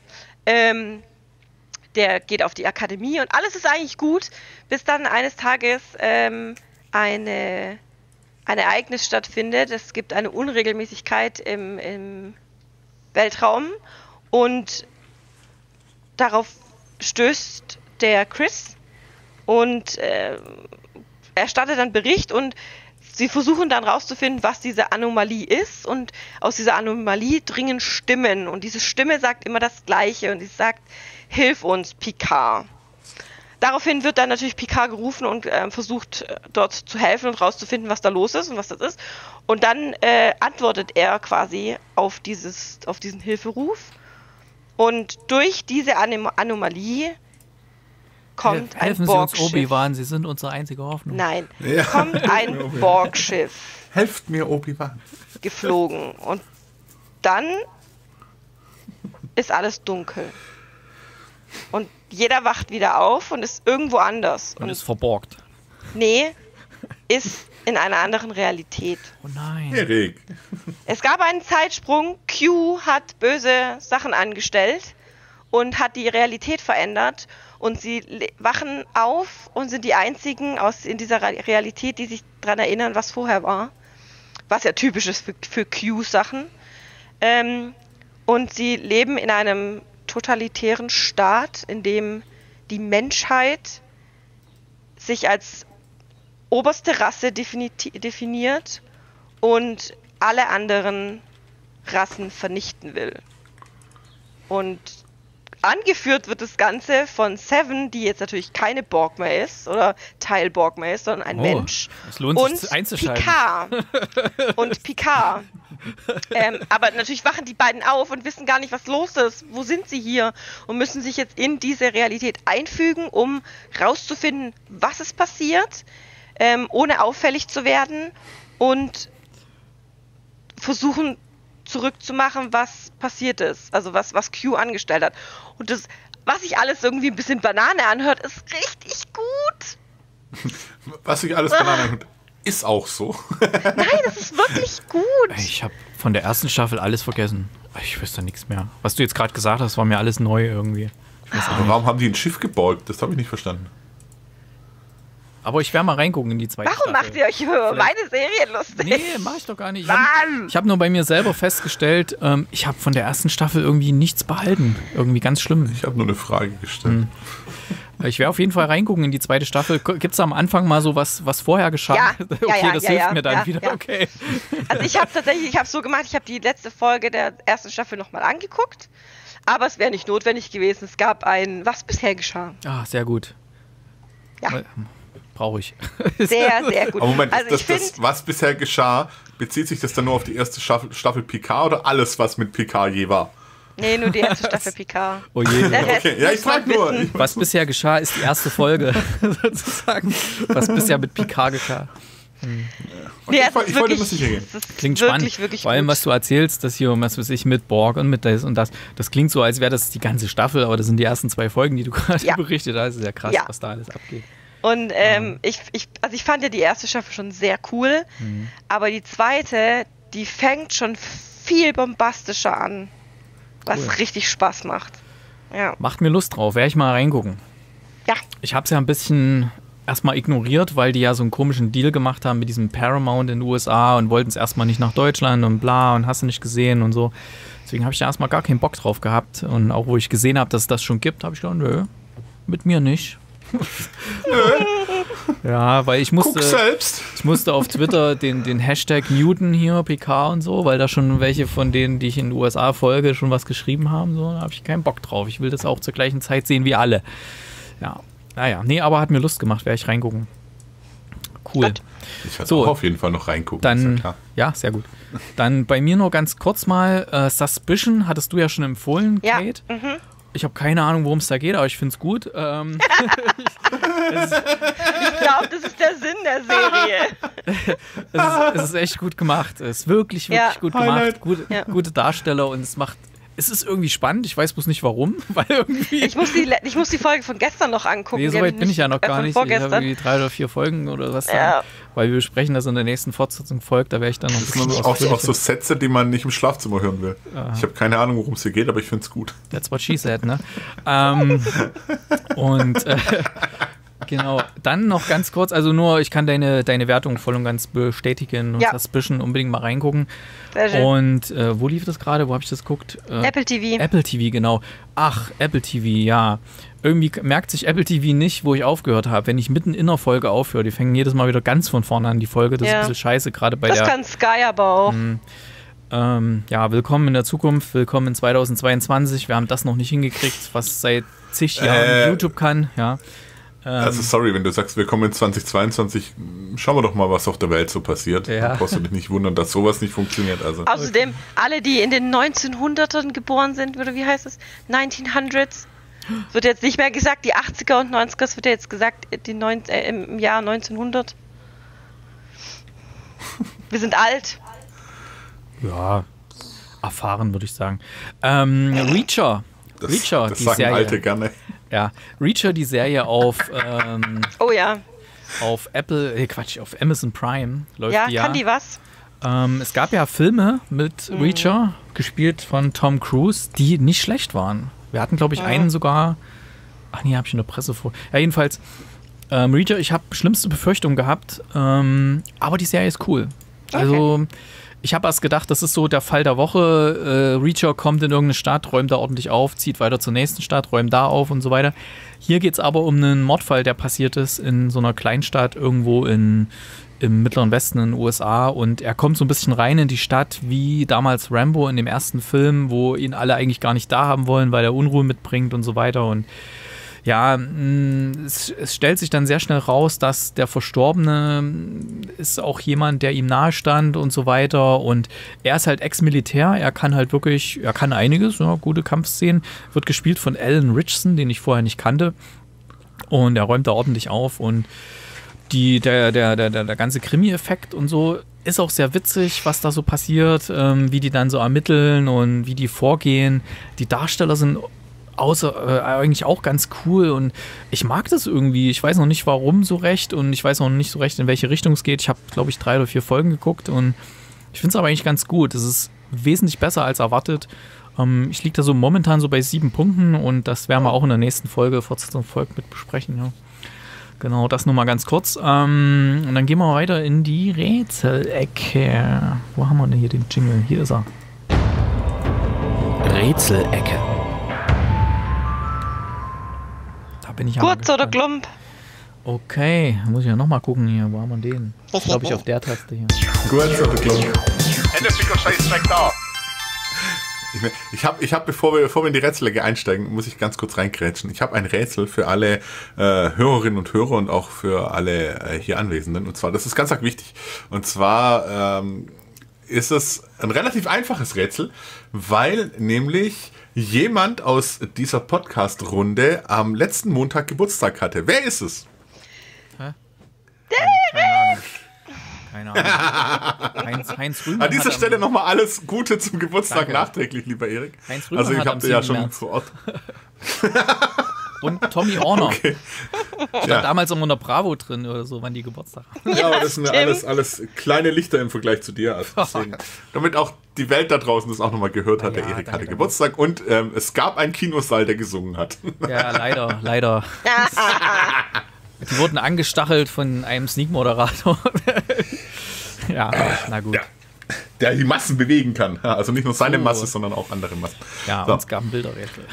der geht auf die Akademie und alles ist eigentlich gut, bis dann eines Tages ein Ereignis stattfindet. Es gibt eine Unregelmäßigkeit im Weltraum und darauf stößt der Chris und erstattet dann Bericht und sie versuchen dann rauszufinden, was diese Anomalie ist und aus dieser Anomalie dringen Stimmen und diese Stimme sagt immer das Gleiche und sie sagt, hilf uns, Picard. Daraufhin wird dann natürlich Picard gerufen und versucht dort zu helfen und rauszufinden, was da los ist und was das ist. Und dann antwortet er quasi auf diesen Hilferuf und durch diese Anomalie kommt ein helfen Sie uns, Borgschiff. Obi-Wan, Sie sind unsere einzige Hoffnung. Nein, kommt ein Borgschiff Helft mir, Obi-Wan. geflogen und dann ist alles dunkel. Und jeder wacht wieder auf und ist irgendwo anders. Und ist verborgt. Nee, ist in einer anderen Realität. Oh nein. Erik. Es gab einen Zeitsprung. Q hat böse Sachen angestellt und hat die Realität verändert. Und sie wachen auf und sind die einzigen in dieser Realität, die sich daran erinnern, was vorher war. Was ja typisch ist für Q-Sachen. Und sie leben in einem totalitären Staat, in dem die Menschheit sich als oberste Rasse definiert und alle anderen Rassen vernichten will. Und angeführt wird das Ganze von Seven, die jetzt natürlich keine Borg mehr ist oder Teil Borg mehr ist, sondern ein Mensch. Es lohnt sich einzuschalten. Picard. Aber natürlich wachen die beiden auf und wissen gar nicht, was los ist. Wo sind sie hier? Und müssen sich jetzt in diese Realität einfügen, um rauszufinden, was ist passiert, ohne auffällig zu werden und versuchen zurückzumachen, was passiert ist. Also was Q angestellt hat. Und das, was sich alles irgendwie ein bisschen Banane anhört, ist richtig gut. Was sich alles Banane anhört, ist auch so. Nein, das ist wirklich gut. Ich habe von der ersten Staffel alles vergessen. Ich wüsste nichts mehr. Was du jetzt gerade gesagt hast, war mir alles neu irgendwie. Aber warum haben die ein Schiff geborgt? Das habe ich nicht verstanden. Aber ich werde mal reingucken in die zweite Warum Staffel. macht ihr euch über meine Serie lustig? Nee, mach ich doch gar nicht. Mann! Ich hab nur bei mir selber festgestellt, ich habe von der ersten Staffel irgendwie nichts behalten. Irgendwie ganz schlimm. Ich habe nur eine Frage gestellt. Ich werde auf jeden Fall reingucken in die zweite Staffel. Gibt es am Anfang mal so was vorher geschah? Ja. Okay, das hilft mir dann ja, wieder. ja. Okay. Also ich habe so gemacht, ich habe die letzte Folge der ersten Staffel nochmal angeguckt, aber es wäre nicht notwendig gewesen. Es gab was bisher geschah. Ah, sehr gut. Ja. Brauche ich. Sehr, sehr gut. Aber Moment, also was bisher geschah, bezieht sich das dann nur auf die erste Staffel Picard oder alles, was mit Picard je war? Nee, nur die erste Staffel Picard. Oh je. Der Rest Okay, ja, ich muss man frag nur. wissen. Was bisher geschah, ist die erste Folge, sozusagen. Was bisher mit Picard geschah. Nee, ich wollte nur sicher gehen. es ist Klingt wirklich, spannend. wirklich Vor allem, gut. was du erzählst, dass hier, was weiß ich, mit Borg und mit das und das. Das klingt so, als wäre das die ganze Staffel, aber das sind die ersten 2 Folgen, die du gerade Ja. berichtet hast. Das ist ja krass, Ja. was da alles abgeht. Und ich fand ja die erste Staffel schon sehr cool, aber die zweite, die fängt schon viel bombastischer an, was Cool. richtig Spaß macht. Ja. Macht mir Lust drauf, werde ich mal reingucken. Ja. Ich habe es ja ein bisschen erstmal ignoriert, weil die ja so einen komischen Deal gemacht haben mit diesem Paramount in den USA und wollten es erstmal nicht nach Deutschland und bla und hast du nicht gesehen und so. Deswegen habe ich da erstmal gar keinen Bock drauf gehabt. Und auch wo ich gesehen habe, dass es das schon gibt, habe ich gedacht, nö, mit mir nicht. Ja, weil ich Guck musste selbst. auf Twitter den Hashtag Newton hier, PK und so, weil da schon welche von denen, die ich in den USA folge, schon was geschrieben haben. So, da habe ich keinen Bock drauf. Ich will das auch zur gleichen Zeit sehen wie alle. Ja, naja, nee, aber hat mir Lust gemacht, werde ich reingucken. Cool. Gut. Ich werde So, auch auf jeden Fall noch reingucken. ist ja Dann, klar. ja, sehr gut. Dann bei mir noch ganz kurz mal, Suspicion hattest du ja schon empfohlen, Ja. Kate. Ich habe keine Ahnung, worum es da geht, aber ich finde es gut. Ich glaube, das ist der Sinn der Serie. Es ist echt gut gemacht. Es ist wirklich Ja. gut Highlight. gemacht. Ja. Gute Darsteller und es macht es ist irgendwie spannend, ich weiß bloß nicht warum, weil irgendwie... Ich muss die Folge von gestern noch angucken. Nee, so weit bin ich ja noch gar nicht. Ich habe irgendwie 3 oder 4 Folgen oder was da, weil wir besprechen das in der nächsten Fortsetzung folgt, da wäre ich dann noch ein bisschen auch so Sätze, die man nicht im Schlafzimmer hören will. Ich habe keine Ahnung, worum es hier geht, aber ich finde es gut. That's what she said, ne? Und genau, dann noch ganz kurz, also nur, ich kann deine Wertung voll und ganz bestätigen und Suspicion unbedingt mal reingucken. Sehr schön. Und wo lief das gerade? Wo habe ich das geguckt? Apple TV. Apple TV, genau. Ach, Apple TV, ja. Irgendwie merkt sich Apple TV nicht, wo ich aufgehört habe. Wenn ich mitten in der Folge aufhöre, die fangen jedes Mal wieder ganz von vorne an, die Folge. Das ist ein bisschen scheiße, gerade bei das kann Sky aber auch. Willkommen in der Zukunft, willkommen in 2022. Wir haben das noch nicht hingekriegt, was seit zig Jahren YouTube kann, ja. Also sorry, wenn du sagst, wir kommen in 2022, schauen wir doch mal, was auf der Welt so passiert. Ja. Dann brauchst du dich nicht wundern, dass sowas nicht funktioniert. Also. Außerdem, alle, die in den 1900ern geboren sind, oder wie heißt es? 1900s. Es wird jetzt nicht mehr gesagt, die 80er und 90er, es wird ja jetzt gesagt, im Jahr 1900. Wir sind alt. Ja, erfahren, würde ich sagen. Reacher. Das die sagen Serie. Alte gerne. Ja, Reacher, die Serie auf auf auf Amazon Prime läuft die ja. Kann die was? Es gab ja Filme mit Reacher, gespielt von Tom Cruise, die nicht schlecht waren. Wir hatten, glaube ich, einen sogar. Ach nee, habe ich in der Presse vor. Ja, jedenfalls, Reacher, ich habe schlimmste Befürchtungen gehabt, aber die Serie ist cool. Okay. Also, ich habe erst gedacht, das ist so der Fall der Woche. Reacher kommt in irgendeine Stadt, räumt da ordentlich auf, zieht weiter zur nächsten Stadt, räumt da auf und so weiter. Hier geht es aber um einen Mordfall, der passiert ist in so einer Kleinstadt irgendwo im Mittleren Westen in den USA. Und er kommt so ein bisschen rein in die Stadt, wie damals Rambo in dem ersten Film, wo ihn alle eigentlich gar nicht da haben wollen, weil er Unruhe mitbringt und so weiter. Und ja, es stellt sich dann sehr schnell raus, dass der Verstorbene ist auch jemand, der ihm nahe stand und so weiter. Und er ist halt Ex-Militär, er kann einiges, ja, gute Kampfszenen. Wird gespielt von Alan Ritchson, den ich vorher nicht kannte. Und er räumt da ordentlich auf und der ganze Krimi-Effekt und so ist auch sehr witzig, was da so passiert, wie die dann so ermitteln und wie die vorgehen. Die Darsteller sind eigentlich auch ganz cool und ich mag das irgendwie. Ich weiß noch nicht, warum so recht und ich weiß noch nicht so recht, in welche Richtung es geht. Ich habe, glaube ich, 3 oder 4 Folgen geguckt und ich finde es aber eigentlich ganz gut. Es ist wesentlich besser als erwartet. Ich liege da so momentan so bei 7 Punkten und das werden wir auch in der nächsten Folge, Fortsetzung folgt, mit besprechen. Ja. Genau, das nur mal ganz kurz. Und dann gehen wir weiter in die Rätselecke. Wo haben wir denn hier den Jingle? Hier ist er. Rätselecke. Bin ich Kurz oder Klump? Okay, muss ich ja nochmal gucken hier. Wo haben wir den? Ich glaube, ich auf der Taste hier. Kurz oder Klump? Ich hab, bevor wir in die Rätselecke einsteigen, muss ich ganz kurz reingrätschen. Ich habe ein Rätsel für alle Hörerinnen und Hörer und auch für alle hier Anwesenden. Und zwar, das ist ganz arg wichtig. Und zwar ist es ein relativ einfaches Rätsel, weil nämlich jemand aus dieser Podcast-Runde am letzten Montag Geburtstag hatte. Wer ist es? Hä? Keine Ahnung. Heinz Rühmann. An dieser Stelle nochmal alles Gute zum Geburtstag nachträglich, lieber Erik. Heinz Rühmann also ich habe dir ja schon vor Ort. Und Tommy Orner. Okay. Stand damals immer in der Bravo drin oder so, wann die Geburtstag haben. Ja, aber das sind ja alles kleine Lichter im Vergleich zu dir. Also deswegen, damit auch die Welt da draußen das auch nochmal gehört hat, der Erik hatte Geburtstag. Und es gab einen Kinosaal, der gesungen hat. Ja, leider. Die wurden angestachelt von einem Sneak-Moderator. Ja, na gut. Ja. Der die Massen bewegen kann. Also nicht nur seine Masse, sondern auch andere Massen. Ja, und es gab ein Bilderrätsel.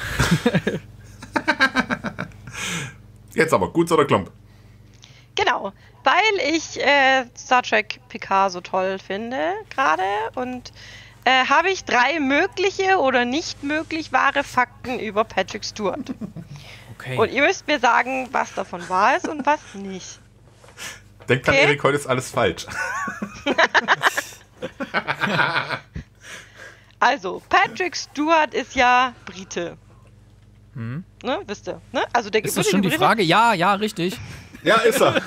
Jetzt aber, gut oder Klump? Genau, weil ich Star Trek Picard so toll finde gerade und habe ich 3 mögliche oder nicht möglich wahre Fakten über Patrick Stewart. Okay. Und ihr müsst mir sagen, was davon wahr ist und was nicht. Denkt dran, Erik, heute ist alles falsch. Also, Patrick Stewart ist ja Brite. Ne, wisst ihr? Ne? Also der ist das schon die Frage? Ja, richtig. Ja, ist er.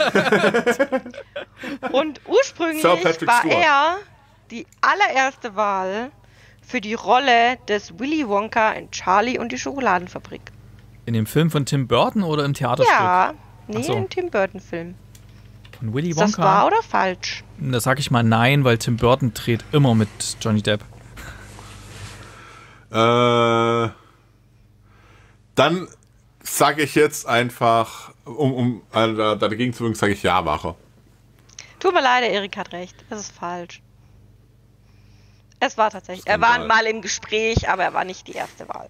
Und ursprünglich war er die allererste Wahl für die Rolle des Willy Wonka in Charlie und die Schokoladenfabrik? In dem Film von Tim Burton oder im Theaterstück? Ja, nee, Ach so. im Tim Burton-Film. Von Willy Ist Wonka? das wahr oder falsch? Da sag ich mal nein, weil Tim Burton dreht immer mit Johnny Depp. Dann sage ich jetzt einfach, um dagegen zu wirken, sage ich ja, war er. Tut mir leid, Erik hat recht. Es ist falsch. Es war tatsächlich. Er war mal im Gespräch, aber er war nicht die erste Wahl.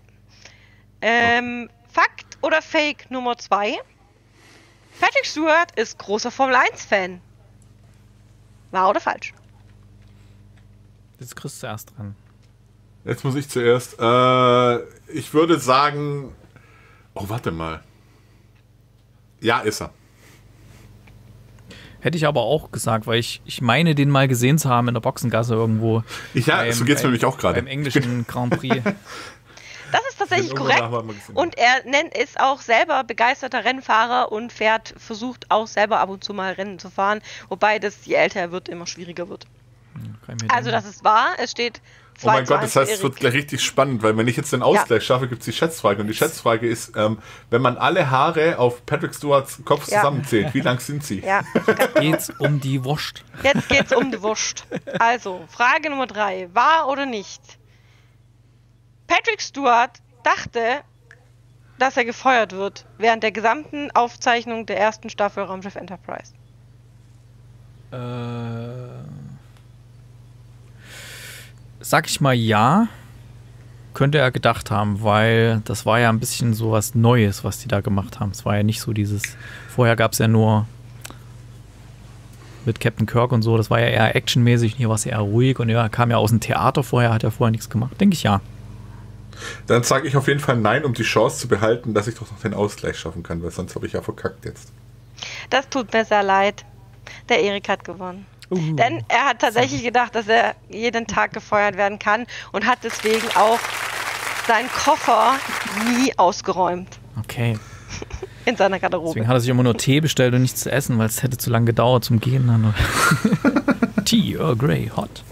Fakt oder Fake Nummer 2? Patrick Stewart ist großer Formel-1-Fan. Wahr oder falsch? Jetzt kriegst du zuerst dran. Jetzt muss ich zuerst. Ich würde sagen. Oh, warte mal. Ja, ist er. Hätte ich aber auch gesagt, weil ich meine, den mal gesehen zu haben in der Boxengasse irgendwo. Ja, so geht's mir nämlich auch gerade. Beim englischen Grand Prix. Das ist tatsächlich korrekt. Und er ist auch selber begeisterter Rennfahrer und versucht auch selber ab und zu mal Rennen zu fahren. Wobei das, je älter er wird, immer schwieriger wird. Also das ist wahr. Es steht 2-2. Oh mein Gott, das heißt, es wird gleich richtig spannend, weil wenn ich jetzt den Ausgleich schaffe, gibt es die Schätzfrage. Und die Schätzfrage ist, wenn man alle Haare auf Patrick Stewarts Kopf zusammenzählt, wie lang sind sie? Ja, geht's um die Wurst. Jetzt geht's um die Wurst. Also, Frage Nummer 3. Wahr oder nicht? Patrick Stewart dachte, dass er gefeuert wird während der gesamten Aufzeichnung der ersten Staffel Raumschiff Enterprise. Sag ich mal ja, könnte er gedacht haben, weil das war ja ein bisschen so was Neues, was die da gemacht haben. Es war ja nicht so dieses, vorher gab es ja nur mit Captain Kirk und so, das war ja eher actionmäßig, hier war es eher ruhig und er kam ja aus dem Theater vorher, hat ja vorher nichts gemacht. Denke ich ja. Dann sage ich auf jeden Fall nein, um die Chance zu behalten, dass ich doch noch den Ausgleich schaffen kann, weil sonst habe ich ja verkackt jetzt. Das tut mir sehr leid. Der Erik hat gewonnen. Denn er hat tatsächlich gedacht, dass er jeden Tag gefeuert werden kann und hat deswegen auch seinen Koffer nie ausgeräumt. Okay. In seiner Garderobe. Deswegen hat er sich immer nur Tee bestellt und nichts zu essen, weil es hätte zu lange gedauert zum Gehen. Dann. Tea, Earl Grey, hot.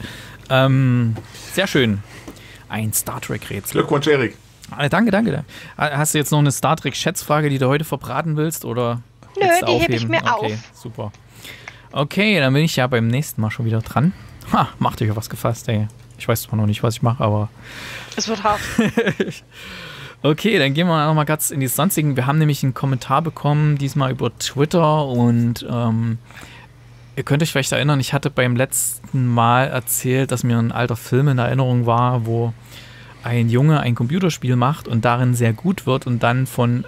Sehr schön. Ein Star Trek-Rätsel. Glückwunsch, Erik. Danke. Hast du jetzt noch eine Star Trek-Schätzfrage, die du heute verbraten willst? Oder nö, die hebe ich mir auf. Super. Okay, dann bin ich ja beim nächsten Mal schon wieder dran. Ha, macht euch auf was gefasst, ey. Ich weiß zwar noch nicht, was ich mache, aber... Es wird hart. Okay, dann gehen wir nochmal ganz in die sonstigen. Wir haben nämlich einen Kommentar bekommen, diesmal über Twitter und ihr könnt euch vielleicht erinnern, ich hatte beim letzten Mal erzählt, dass mir ein alter Film in Erinnerung war, wo ein Junge ein Computerspiel macht und darin sehr gut wird und dann von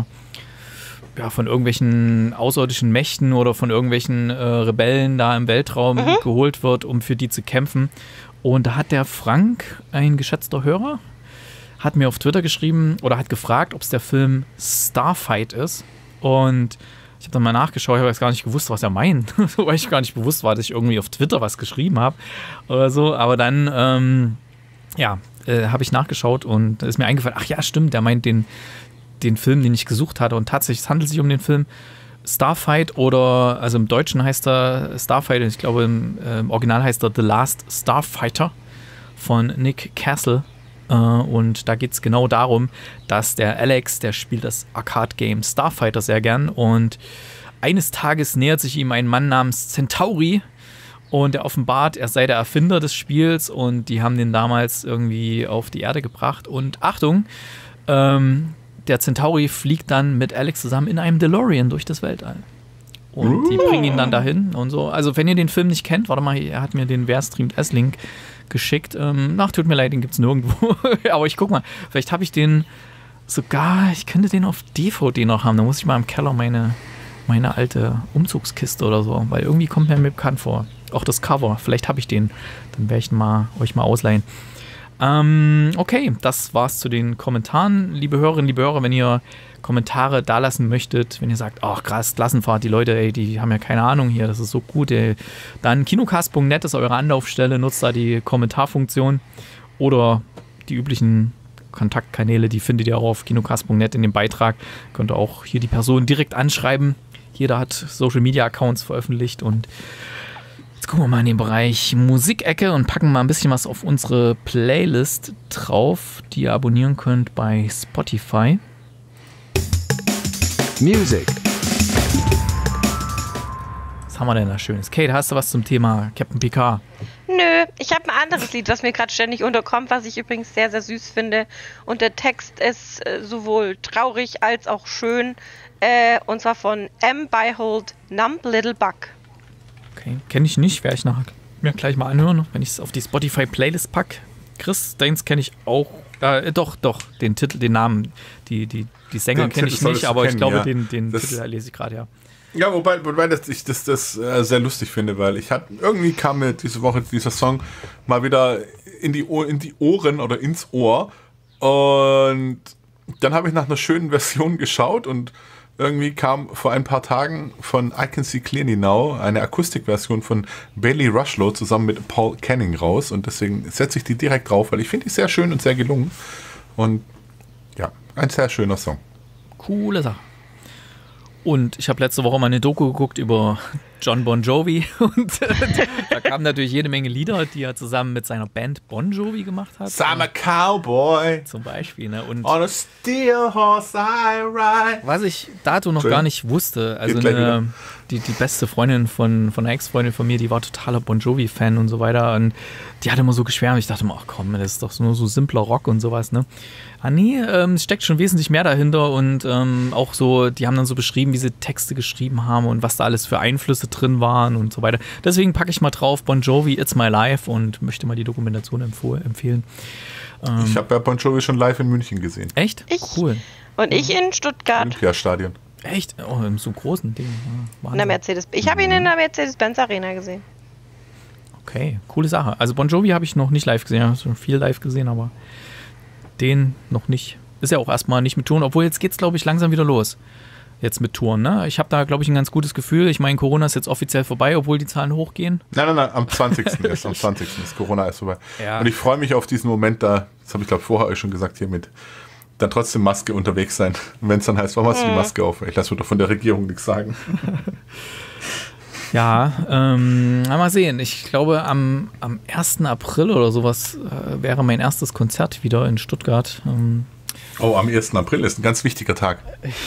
irgendwelchen außerirdischen Mächten oder von irgendwelchen Rebellen da im Weltraum geholt wird, um für die zu kämpfen. Und da hat der Frank, ein geschätzter Hörer, hat mir auf Twitter geschrieben oder hat gefragt, ob es der Film Starfight ist. Und ich habe dann mal nachgeschaut, ich habe jetzt gar nicht gewusst, was er meint, weil ich gar nicht bewusst war, dass ich irgendwie auf Twitter was geschrieben habe oder so. Aber dann, habe ich nachgeschaut und ist mir eingefallen, ach ja, stimmt, der meint den Film, den ich gesucht hatte. Und tatsächlich, es handelt sich um den Film Starfight oder, also im Deutschen heißt er Starfight, ich glaube im Original heißt er The Last Starfighter von Nick Castle. Und da geht es genau darum, dass der Alex, der spielt das Arcade-Game Starfighter sehr gern und eines Tages nähert sich ihm ein Mann namens Centauri und er offenbart, er sei der Erfinder des Spiels und die haben den damals irgendwie auf die Erde gebracht und Achtung, der Centauri fliegt dann mit Alex zusammen in einem DeLorean durch das Weltall. Und die bringen ihn dann dahin und so. Also wenn ihr den Film nicht kennt, warte mal, er hat mir den Wer streamt S-Link geschickt. Tut mir leid, den gibt es nirgendwo. Aber ich guck mal, vielleicht habe ich den sogar, ich könnte den auf DVD noch haben. Da muss ich mal im Keller meine alte Umzugskiste oder so, weil irgendwie kommt mir bekannt vor. Auch das Cover, vielleicht habe ich den. Dann werde ich euch mal ausleihen. Okay, das war's zu den Kommentaren. Liebe Hörerinnen, liebe Hörer, wenn ihr Kommentare da lassen möchtet, wenn ihr sagt, ach krass, Klassenfahrt, die Leute, ey, die haben ja keine Ahnung hier, das ist so gut, ey. Dann kinocast.net ist eure Anlaufstelle, nutzt da die Kommentarfunktion oder die üblichen Kontaktkanäle, die findet ihr auch auf kinocast.net in dem Beitrag. Könnt ihr auch hier die Person direkt anschreiben. Jeder hat Social-Media-Accounts veröffentlicht und jetzt gucken wir mal in den Bereich Musikecke und packen mal ein bisschen was auf unsere Playlist drauf, die ihr abonnieren könnt bei Spotify. Music. Was haben wir denn da Schönes? Kate, hast du was zum Thema Captain Picard? Nö, ich habe ein anderes Lied, was mir gerade ständig unterkommt, was ich übrigens sehr, sehr süß finde. Und der Text ist sowohl traurig als auch schön. Und zwar von M. Byhold, Numb Little Bug. Okay, kenne ich nicht, werde ich nachher mir gleich mal anhören, wenn ich es auf die Spotify-Playlist packe. Chris, deins kenne ich auch. Doch, den Titel, den Namen. Die Sänger kenne ich nicht, aber ich glaube, ja. den Titel lese ich gerade, ja. Ja, wobei ich das sehr lustig finde, weil irgendwie kam mir diese Woche dieser Song mal wieder in die Ohren oder ins Ohr, und dann habe ich nach einer schönen Version geschaut und irgendwie kam vor ein paar Tagen von I Can See Clearly Now eine Akustikversion von Bailey Rushlow zusammen mit Paul Canning raus, und deswegen setze ich die direkt drauf, weil ich finde die sehr schön und sehr gelungen und ja, ein sehr schöner Song. Coole Sache. Und ich habe letzte Woche mal eine Doku geguckt über John Bon Jovi und da kamen natürlich jede Menge Lieder, die er zusammen mit seiner Band Bon Jovi gemacht hat. I'm a Cowboy. Zum Beispiel. Ne? Und on a steel horse I ride. Was ich dato noch gar nicht wusste, also die beste Freundin von einer Ex-Freundin von mir, die war totaler Bon Jovi-Fan und so weiter, und die hat immer so geschwärmt. Ich dachte immer, ach komm, das ist doch nur so simpler Rock und sowas, ne? Ah nee, es steckt schon wesentlich mehr dahinter, und auch so, die haben dann so beschrieben, wie sie Texte geschrieben haben und was da alles für Einflüsse drin waren und so weiter. Deswegen packe ich mal drauf Bon Jovi, It's My Life, und möchte mal die Dokumentation empfehlen. Ich habe ja Bon Jovi schon live in München gesehen. Echt? Cool. Und ich in Stuttgart. Olympiastadion. Echt? Oh, in so einem großen Ding. Ja, in der Mercedes. Ich habe ihn in der Mercedes-Benz Arena gesehen. Okay, coole Sache. Also Bon Jovi habe ich noch nicht live gesehen. Ich habe schon viel live gesehen, aber den noch nicht. Ist ja auch erstmal nicht mit Touren, obwohl jetzt geht es, glaube ich, langsam wieder los. Jetzt mit Touren, ne? Ich habe da, glaube ich, ein ganz gutes Gefühl. Ich meine, Corona ist jetzt offiziell vorbei, obwohl die Zahlen hochgehen. Nein, am 20. ist. Am 20. ist Corona erst vorbei. Ja. Und ich freue mich auf diesen Moment da, das habe ich, glaube ich, vorher euch schon gesagt, hier mit dann trotzdem Maske unterwegs sein. Und wenn es dann heißt, warum hast du die Maske auf? Ich lasse mir doch von der Regierung nichts sagen. Ja, mal sehen. Ich glaube, am 1. April oder sowas wäre mein erstes Konzert wieder in Stuttgart. Oh, am 1. April ist ein ganz wichtiger Tag.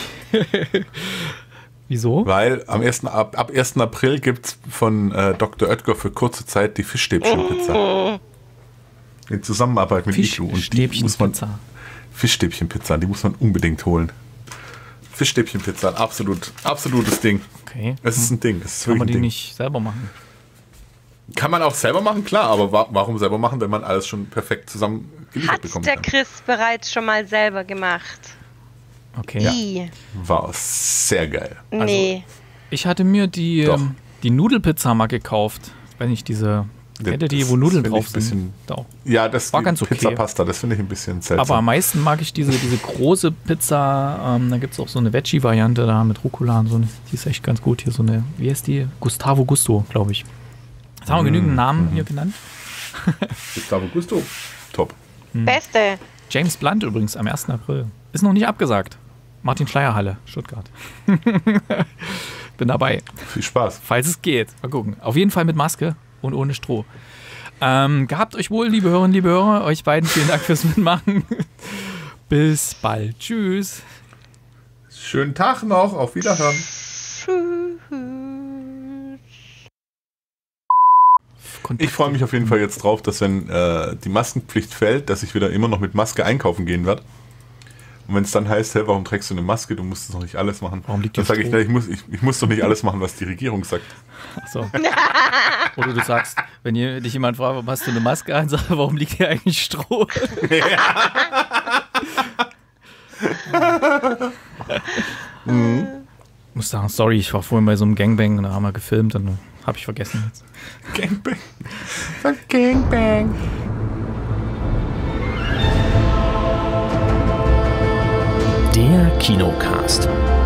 Wieso? Weil ab 1. April gibt es von Dr. Oetker für kurze Zeit die Fischstäbchenpizza. In Zusammenarbeit mit Iglu. Und die muss man Fischstäbchenpizza, die muss man unbedingt holen. Fischstäbchenpizza, ein absolutes Ding. Okay. Es ist ein Ding. Es ist Kann man die ein Ding. nicht selber machen? Kann man auch selber machen, klar, aber warum selber machen, wenn man alles schon perfekt zusammen geliefert bekommt? Hat der Chris bereits schon mal selber gemacht? Okay. Ja. War sehr geil. Nee. Ich hatte mir die Nudelpizza mal gekauft. Ich weiß nicht, diese Kette, wo Nudeln drauf sind. Ja, das war ganz okay. Pizza-Pasta, das finde ich ein bisschen seltsam. Aber am meisten mag ich diese große Pizza. Da gibt es auch so eine Veggie-Variante da mit Rucola und so. Die ist echt ganz gut. Hier so eine, wie heißt die? Gustavo Gusto, glaube ich. Jetzt haben wir genügend Namen hier genannt. Gustavo Gusto, top. Beste. James Blunt übrigens am 1. April. Ist noch nicht abgesagt. Martin Schleierhalle, Stuttgart. Bin dabei. Viel Spaß. Falls es geht. Mal gucken. Auf jeden Fall mit Maske und ohne Stroh. Gehabt euch wohl, liebe Hörerinnen, liebe Hörer. Euch beiden vielen Dank fürs Mitmachen. Bis bald. Tschüss. Schönen Tag noch. Auf Wiederhören. Ich freue mich auf jeden Fall jetzt drauf, dass wenn die Maskenpflicht fällt, dass ich wieder immer noch mit Maske einkaufen gehen werde. Und wenn es dann heißt, hey, warum trägst du eine Maske? Du musst es noch nicht alles machen. Warum liegt dann sage ich, ich muss doch nicht alles machen, was die Regierung sagt. Ach so. Oder du sagst, wenn dich jemand fragt, warum hast du eine Maske an, sag, warum liegt hier eigentlich Stroh? Ich muss sagen, sorry, ich war vorhin bei so einem Gangbang und da haben wir gefilmt und habe ich vergessen jetzt. Gangbang. Gangbang. Der Kinocast.